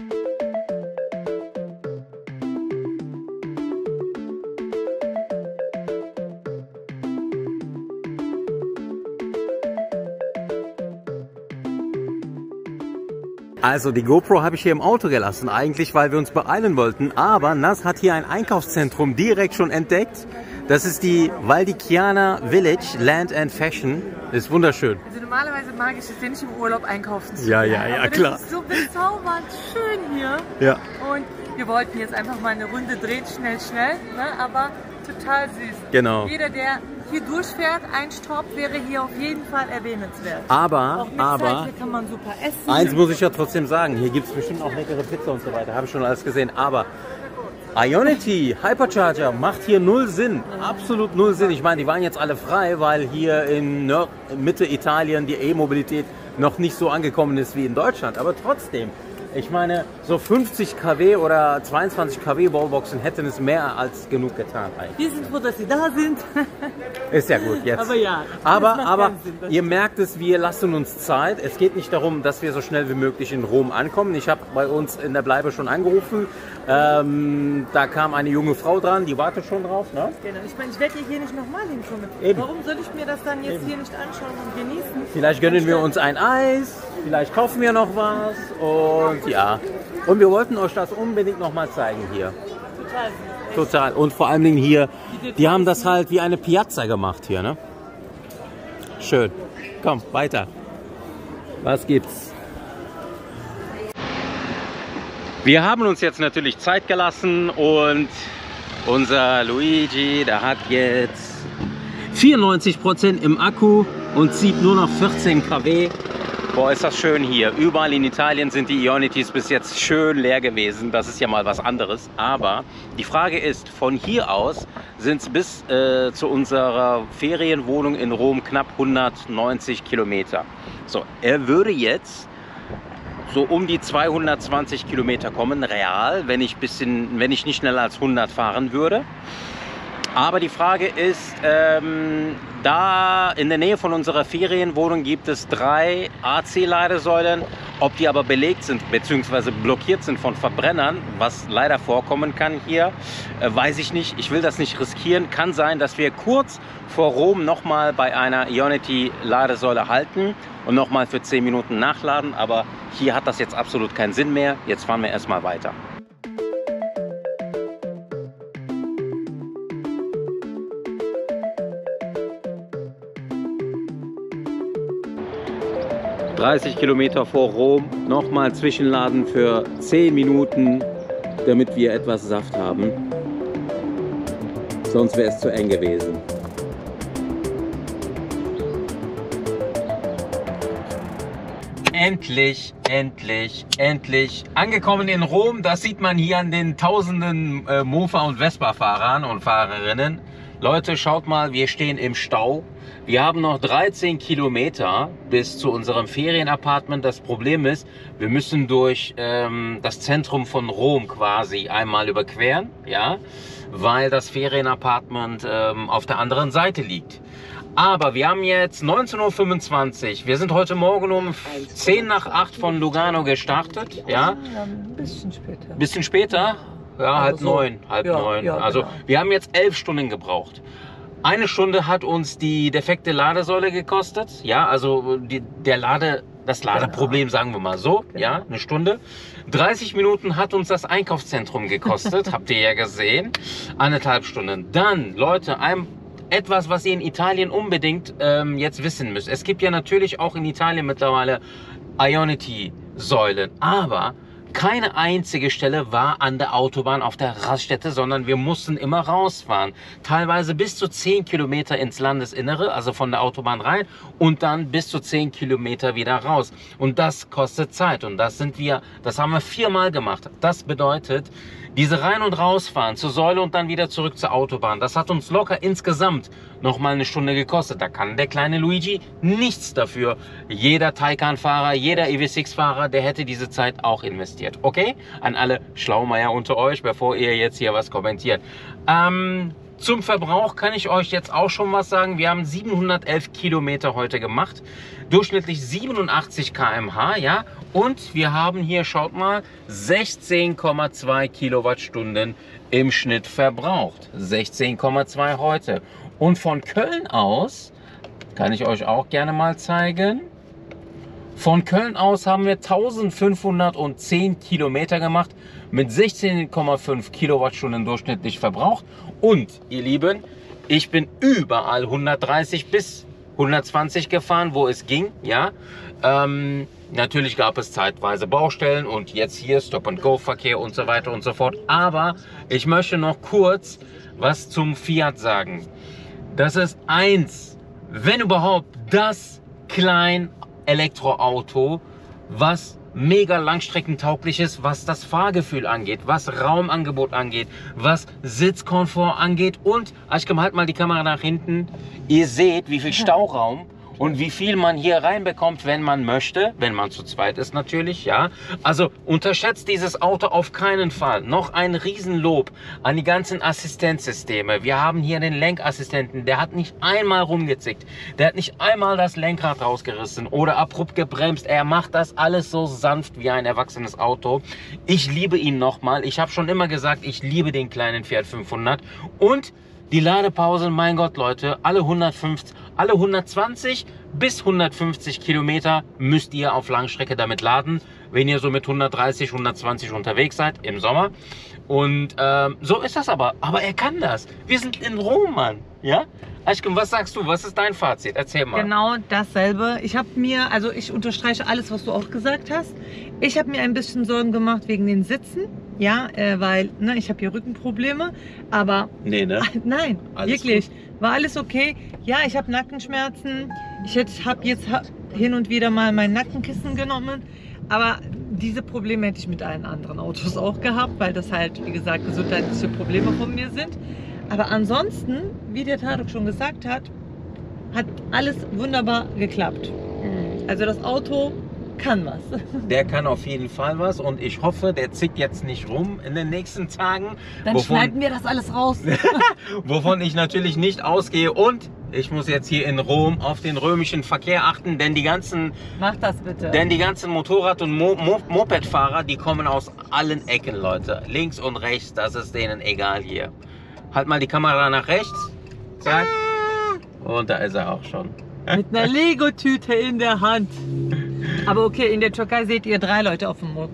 Also die GoPro habe ich hier im Auto gelassen, eigentlich weil wir uns beeilen wollten, aber Nas hat hier ein Einkaufszentrum direkt schon entdeckt. Das ist die Valdichiana Village Land and Fashion. Das ist wunderschön. Also normalerweise mag ich es, wenn ich im Urlaub einkaufen zu Ja, gehen. ja, ja, aber klar. Das ist so bezaubernd schön hier. Ja. Und wir wollten jetzt einfach mal eine Runde drehen, schnell, schnell, ne? Aber total süß. Genau. Jeder, der hier durchfährt, ein Stopp wäre hier auf jeden Fall erwähnenswert. Aber, Auch mit aber, Zeit, hier kann man super essen. eins muss ich ja trotzdem sagen, hier gibt es bestimmt auch leckere Pizza und so weiter, habe ich schon alles gesehen, aber Ionity Hypercharger macht hier null Sinn, absolut null Sinn. Ich meine, die waren jetzt alle frei, weil hier in Nord Mitte Italien die E-Mobilität noch nicht so angekommen ist wie in Deutschland, aber trotzdem. Ich meine, so fünfzig Kilowatt oder zweiundzwanzig Kilowatt Wallboxen hätten es mehr als genug getan eigentlich. Wir sind froh, dass Sie da sind. Ist ja gut jetzt. Aber ja, aber, das macht aber keinen Sinn, das ihr merkt es, wir lassen uns Zeit. Es geht nicht darum, dass wir so schnell wie möglich in Rom ankommen. Ich habe bei uns in der Bleibe schon angerufen. Ähm, da kam eine junge Frau dran, die wartet schon drauf. Ne? Genau. Ich meine, ich werde hier nicht nochmal hinkommen. Eben. Warum soll ich mir das dann jetzt Eben. hier nicht anschauen und genießen? Vielleicht gönnen wir uns ein Eis, vielleicht kaufen wir noch was und ja. Und wir wollten euch das unbedingt noch mal zeigen hier. Total süß. Total. Und vor allen Dingen hier, die haben das halt wie eine Piazza gemacht hier, ne? Schön. Komm, weiter. Was gibt's? Wir haben uns jetzt natürlich Zeit gelassen und unser Luigi, der hat jetzt vierundneunzig Prozent im Akku und zieht nur noch vierzehn Kilowatt. Boah, ist das schön hier. Überall in Italien sind die Ionitys bis jetzt schön leer gewesen. Das ist ja mal was anderes. Aber die Frage ist, von hier aus sind es bis äh, zu unserer Ferienwohnung in Rom knapp hundertneunzig Kilometer. So, er würde jetzt so um die zweihundertzwanzig Kilometer kommen, real, wenn ich, bisschen, wenn ich nicht schneller als hundert fahren würde. Aber die Frage ist, ähm, da in der Nähe von unserer Ferienwohnung gibt es drei A C-Ladesäulen. Ob die aber belegt sind bzw. blockiert sind von Verbrennern, was leider vorkommen kann hier, äh, weiß ich nicht. Ich will das nicht riskieren. Kann sein, dass wir kurz vor Rom nochmal bei einer Ionity-Ladesäule halten und nochmal für zehn Minuten nachladen. Aber hier hat das jetzt absolut keinen Sinn mehr. Jetzt fahren wir erstmal weiter. dreißig Kilometer vor Rom nochmal zwischenladen für zehn Minuten, damit wir etwas Saft haben. Sonst wäre es zu eng gewesen. Endlich, endlich, endlich angekommen in Rom. Das sieht man hier an den tausenden äh, Mofa- und Vespa-Fahrern und Fahrerinnen. Leute, schaut mal, wir stehen im Stau. Wir haben noch dreizehn Kilometer bis zu unserem Ferienapartment. Das Problem ist, wir müssen durch ähm, das Zentrum von Rom quasi einmal überqueren, ja, weil das Ferienapartment ähm, auf der anderen Seite liegt. Aber wir haben jetzt neunzehn Uhr fünfundzwanzig. Wir sind heute Morgen um zehn nach acht von Lugano gestartet. Ja, Ja, ein bisschen später. bisschen später. Ja, halb so. neun. Halb Ja, neun. ja, Also genau. wir haben jetzt elf Stunden gebraucht. Eine Stunde hat uns die defekte Ladesäule gekostet. Ja, also die, der Lade, das Ladeproblem, sagen wir mal so. Genau. Ja, eine Stunde. dreißig Minuten hat uns das Einkaufszentrum gekostet. Habt ihr ja gesehen. Eineinhalb Stunden. Dann, Leute, ein etwas, was ihr in Italien unbedingt ähm, jetzt wissen müsst. Es gibt ja natürlich auch in Italien mittlerweile Ionity-Säulen, aber keine einzige Stelle war an der Autobahn auf der Raststätte, sondern wir mussten immer rausfahren. Teilweise bis zu zehn Kilometer ins Landesinnere, also von der Autobahn rein und dann bis zu zehn Kilometer wieder raus. Und das kostet Zeit und das sind wir, das haben wir viermal gemacht. Das bedeutet, diese Rein- und Rausfahren zur Säule und dann wieder zurück zur Autobahn, das hat uns locker insgesamt noch mal eine Stunde gekostet. Da kann der kleine Luigi nichts dafür. Jeder Taycan-Fahrer, jeder E W sechs-Fahrer, der hätte diese Zeit auch investiert. Okay? An alle Schlaumeier unter euch, bevor ihr jetzt hier was kommentiert. Ähm, zum Verbrauch kann ich euch jetzt auch schon was sagen. Wir haben siebenhundertelf Kilometer heute gemacht. Durchschnittlich siebenundachtzig Kilometer pro Stunde, ja. Und wir haben hier, schaut mal, sechzehn Komma zwei Kilowattstunden im Schnitt verbraucht. sechzehn Komma zwei heute. Und von Köln aus, kann ich euch auch gerne mal zeigen, von Köln aus haben wir eintausendfünfhundertzehn Kilometer gemacht mit sechzehn Komma fünf Kilowattstunden durchschnittlich verbraucht. Und ihr Lieben, ich bin überall hundertdreißig bis hundertzwanzig gefahren, wo es ging, ja. Ähm, natürlich gab es zeitweise Baustellen und jetzt hier Stop-and-Go-Verkehr und so weiter und so fort. Aber ich möchte noch kurz was zum Fiat sagen. Das ist eins, wenn überhaupt, das klein Elektroauto, was mega langstreckentauglich ist, was das Fahrgefühl angeht, was Raumangebot angeht, was Sitzkomfort angeht und, Aschkem, halt mal die Kamera nach hinten, ihr seht, wie viel Stauraum und wie viel man hier reinbekommt, wenn man möchte, wenn man zu zweit ist natürlich, ja. Also unterschätzt dieses Auto auf keinen Fall. Noch ein Riesenlob an die ganzen Assistenzsysteme. Wir haben hier den Lenkassistenten, der hat nicht einmal rumgezickt, der hat nicht einmal das Lenkrad rausgerissen oder abrupt gebremst. Er macht das alles so sanft wie ein erwachsenes Auto. Ich liebe ihn nochmal. Ich habe schon immer gesagt, ich liebe den kleinen Fiat fünfhundert und die Ladepausen, mein Gott, Leute, alle hundertfünfzig, alle hundertzwanzig bis hundertfünfzig Kilometer müsst ihr auf Langstrecke damit laden, wenn ihr so mit hundertdreißig, hundertzwanzig unterwegs seid im Sommer. Und ähm, so ist das aber. Aber er kann das. Wir sind in Rom, Mann. Ja? Aschkem, was sagst du? Was ist dein Fazit? Erzähl mal. Genau dasselbe. Ich habe mir, also ich unterstreiche alles, was du auch gesagt hast. Ich habe mir ein bisschen Sorgen gemacht wegen den Sitzen. Ja, äh, weil ne, ich habe hier Rückenprobleme. Aber Nee, ne? nein, Alles wirklich. War alles okay. Ja, ich habe Nackenschmerzen. Ich habe jetzt ha hin und wieder mal mein Nackenkissen genommen. Aber diese Probleme hätte ich mit allen anderen Autos auch gehabt, weil das halt, wie gesagt, gesundheitliche Probleme von mir sind. Aber ansonsten, wie der Tarek schon gesagt hat, hat alles wunderbar geklappt. Also das Auto kann was. Der kann auf jeden Fall was und ich hoffe, der zickt jetzt nicht rum in den nächsten Tagen. Dann wovon, schneiden wir das alles raus. wovon ich natürlich nicht ausgehe und ich muss jetzt hier in Rom auf den römischen Verkehr achten, denn die ganzen, Mach das bitte. denn die ganzen Motorrad- und Mo Mo Mopedfahrer, die kommen aus allen Ecken, Leute. Links und rechts, das ist denen egal hier. Halt mal die Kamera nach rechts. Zack. Und da ist er auch schon. Mit einer Lego-Tüte in der Hand. Aber okay, in der Türkei seht ihr drei Leute auf dem Mo-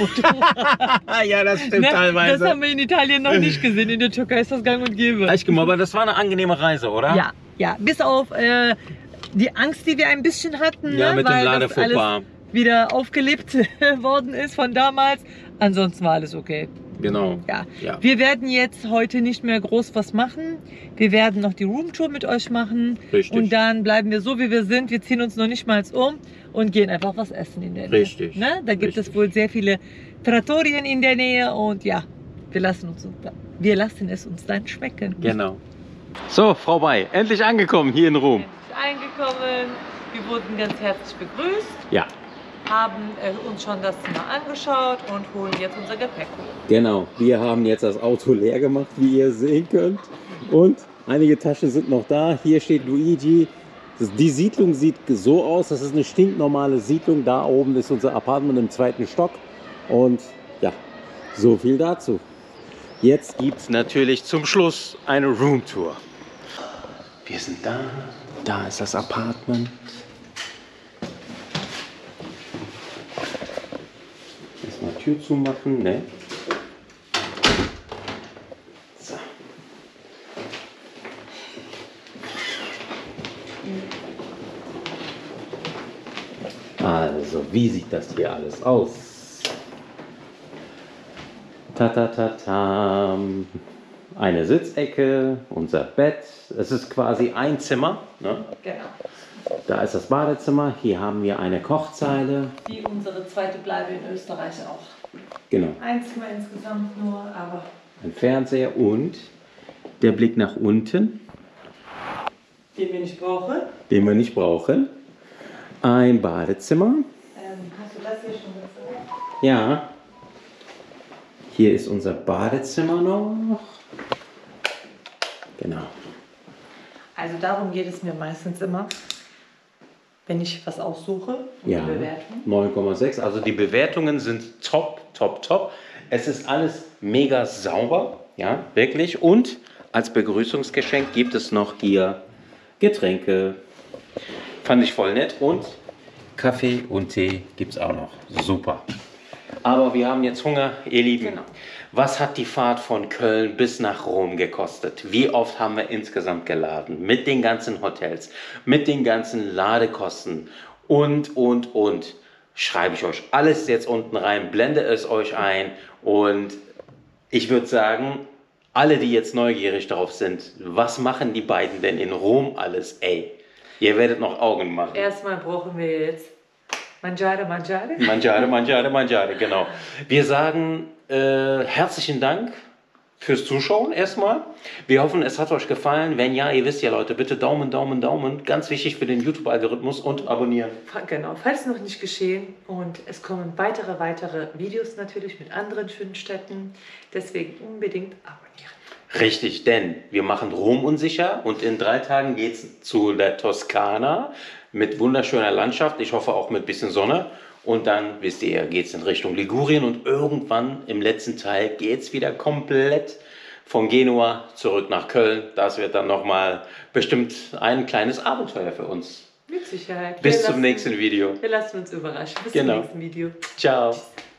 Motorrad. Ja, das stimmt Ne? teilweise. Das haben wir in Italien noch nicht gesehen. In der Türkei ist das gang und gäbe. Aschkem, aber das war eine angenehme Reise, oder? Ja, ja. Bis auf äh, die Angst, die wir ein bisschen hatten, Ja, ne? mit dem Weil das Ladefauxpas. alles wieder aufgelebt worden ist von damals. Ansonsten war alles okay. Genau. Ja. Ja. Wir werden jetzt heute nicht mehr groß was machen. Wir werden noch die Roomtour mit euch machen. Richtig. Und dann bleiben wir so, wie wir sind. Wir ziehen uns noch nicht mal um und gehen einfach was essen in der Nähe. Richtig. Ne? Da gibt Richtig. es wohl sehr viele Trattorien in der Nähe. Und ja, wir lassen, uns, wir lassen es uns dann schmecken. Genau. So, Frau Bay, endlich angekommen hier in Rom. Eingekommen. Wir wurden ganz herzlich begrüßt. Ja, Haben äh, uns schon das Zimmer angeschaut und holen jetzt unser Gepäck. genau. Wir haben jetzt das Auto leer gemacht, wie ihr sehen könnt. Und einige Taschen sind noch da. Hier steht Luigi. Das, die Siedlung sieht so aus. Das ist eine stinknormale Siedlung. Da oben ist unser Apartment im zweiten Stock. Und ja, so viel dazu. Jetzt gibt es natürlich zum Schluss eine Roomtour. Wir sind da. Da ist das Apartment. Erstmal Tür zumachen, ne? So. Also, wie sieht das hier alles aus? Ta ta ta ta. Eine Sitzecke, unser Bett. Es ist quasi ein Zimmer. Ne? Genau. Da ist das Badezimmer. Hier haben wir eine Kochzeile. Wie unsere zweite Bleibe in Österreich auch. Genau. Ein Zimmer insgesamt nur, aber Ein Fernseher und der Blick nach unten, den wir nicht brauchen. den wir nicht brauchen. Ein Badezimmer. Ähm, hast du das hier schon gesagt? Ja. Hier ist unser Badezimmer noch. Genau. Also darum geht es mir meistens immer, wenn ich was aussuche. Und Ja. die Bewertung. neun Komma sechs. Also die Bewertungen sind top, top, top. Es ist alles mega sauber. Ja, wirklich. Und als Begrüßungsgeschenk gibt es noch hier Getränke. Fand ich voll nett. Und Kaffee und Tee gibt es auch noch. Super. Aber wir haben jetzt Hunger, ihr Lieben. Genau. Was hat die Fahrt von Köln bis nach Rom gekostet? Wie oft haben wir insgesamt geladen? Mit den ganzen Hotels, mit den ganzen Ladekosten und, und, und. Schreibe ich euch alles jetzt unten rein, blende es euch ein. Und ich würde sagen, alle, die jetzt neugierig darauf sind, was machen die beiden denn in Rom alles? Ey, ihr werdet noch Augen machen. Erstmal brauchen wir jetzt Mangiare, Mangiare. Mangiare, Mangiare, Mangiare, genau. Wir sagen äh, herzlichen Dank fürs Zuschauen erstmal. Wir hoffen, es hat euch gefallen. Wenn ja, ihr wisst ja, Leute, bitte Daumen, Daumen, Daumen. Ganz wichtig für den YouTube-Algorithmus und abonnieren. Genau, falls noch nicht geschehen. Und es kommen weitere, weitere Videos natürlich mit anderen schönen Städten. Deswegen unbedingt abonnieren. Richtig, denn wir machen Rom unsicher und in drei Tagen geht es zu der Toskana mit wunderschöner Landschaft. Ich hoffe auch mit bisschen Sonne. Und dann, wisst ihr, geht es in Richtung Ligurien und irgendwann im letzten Teil geht es wieder komplett von Genua zurück nach Köln. Das wird dann nochmal bestimmt ein kleines Abenteuer für uns. Mit Sicherheit. Bis Wir zum lassen- nächsten Video. Wir lassen uns überraschen. Bis Genau. zum nächsten Video. Ciao.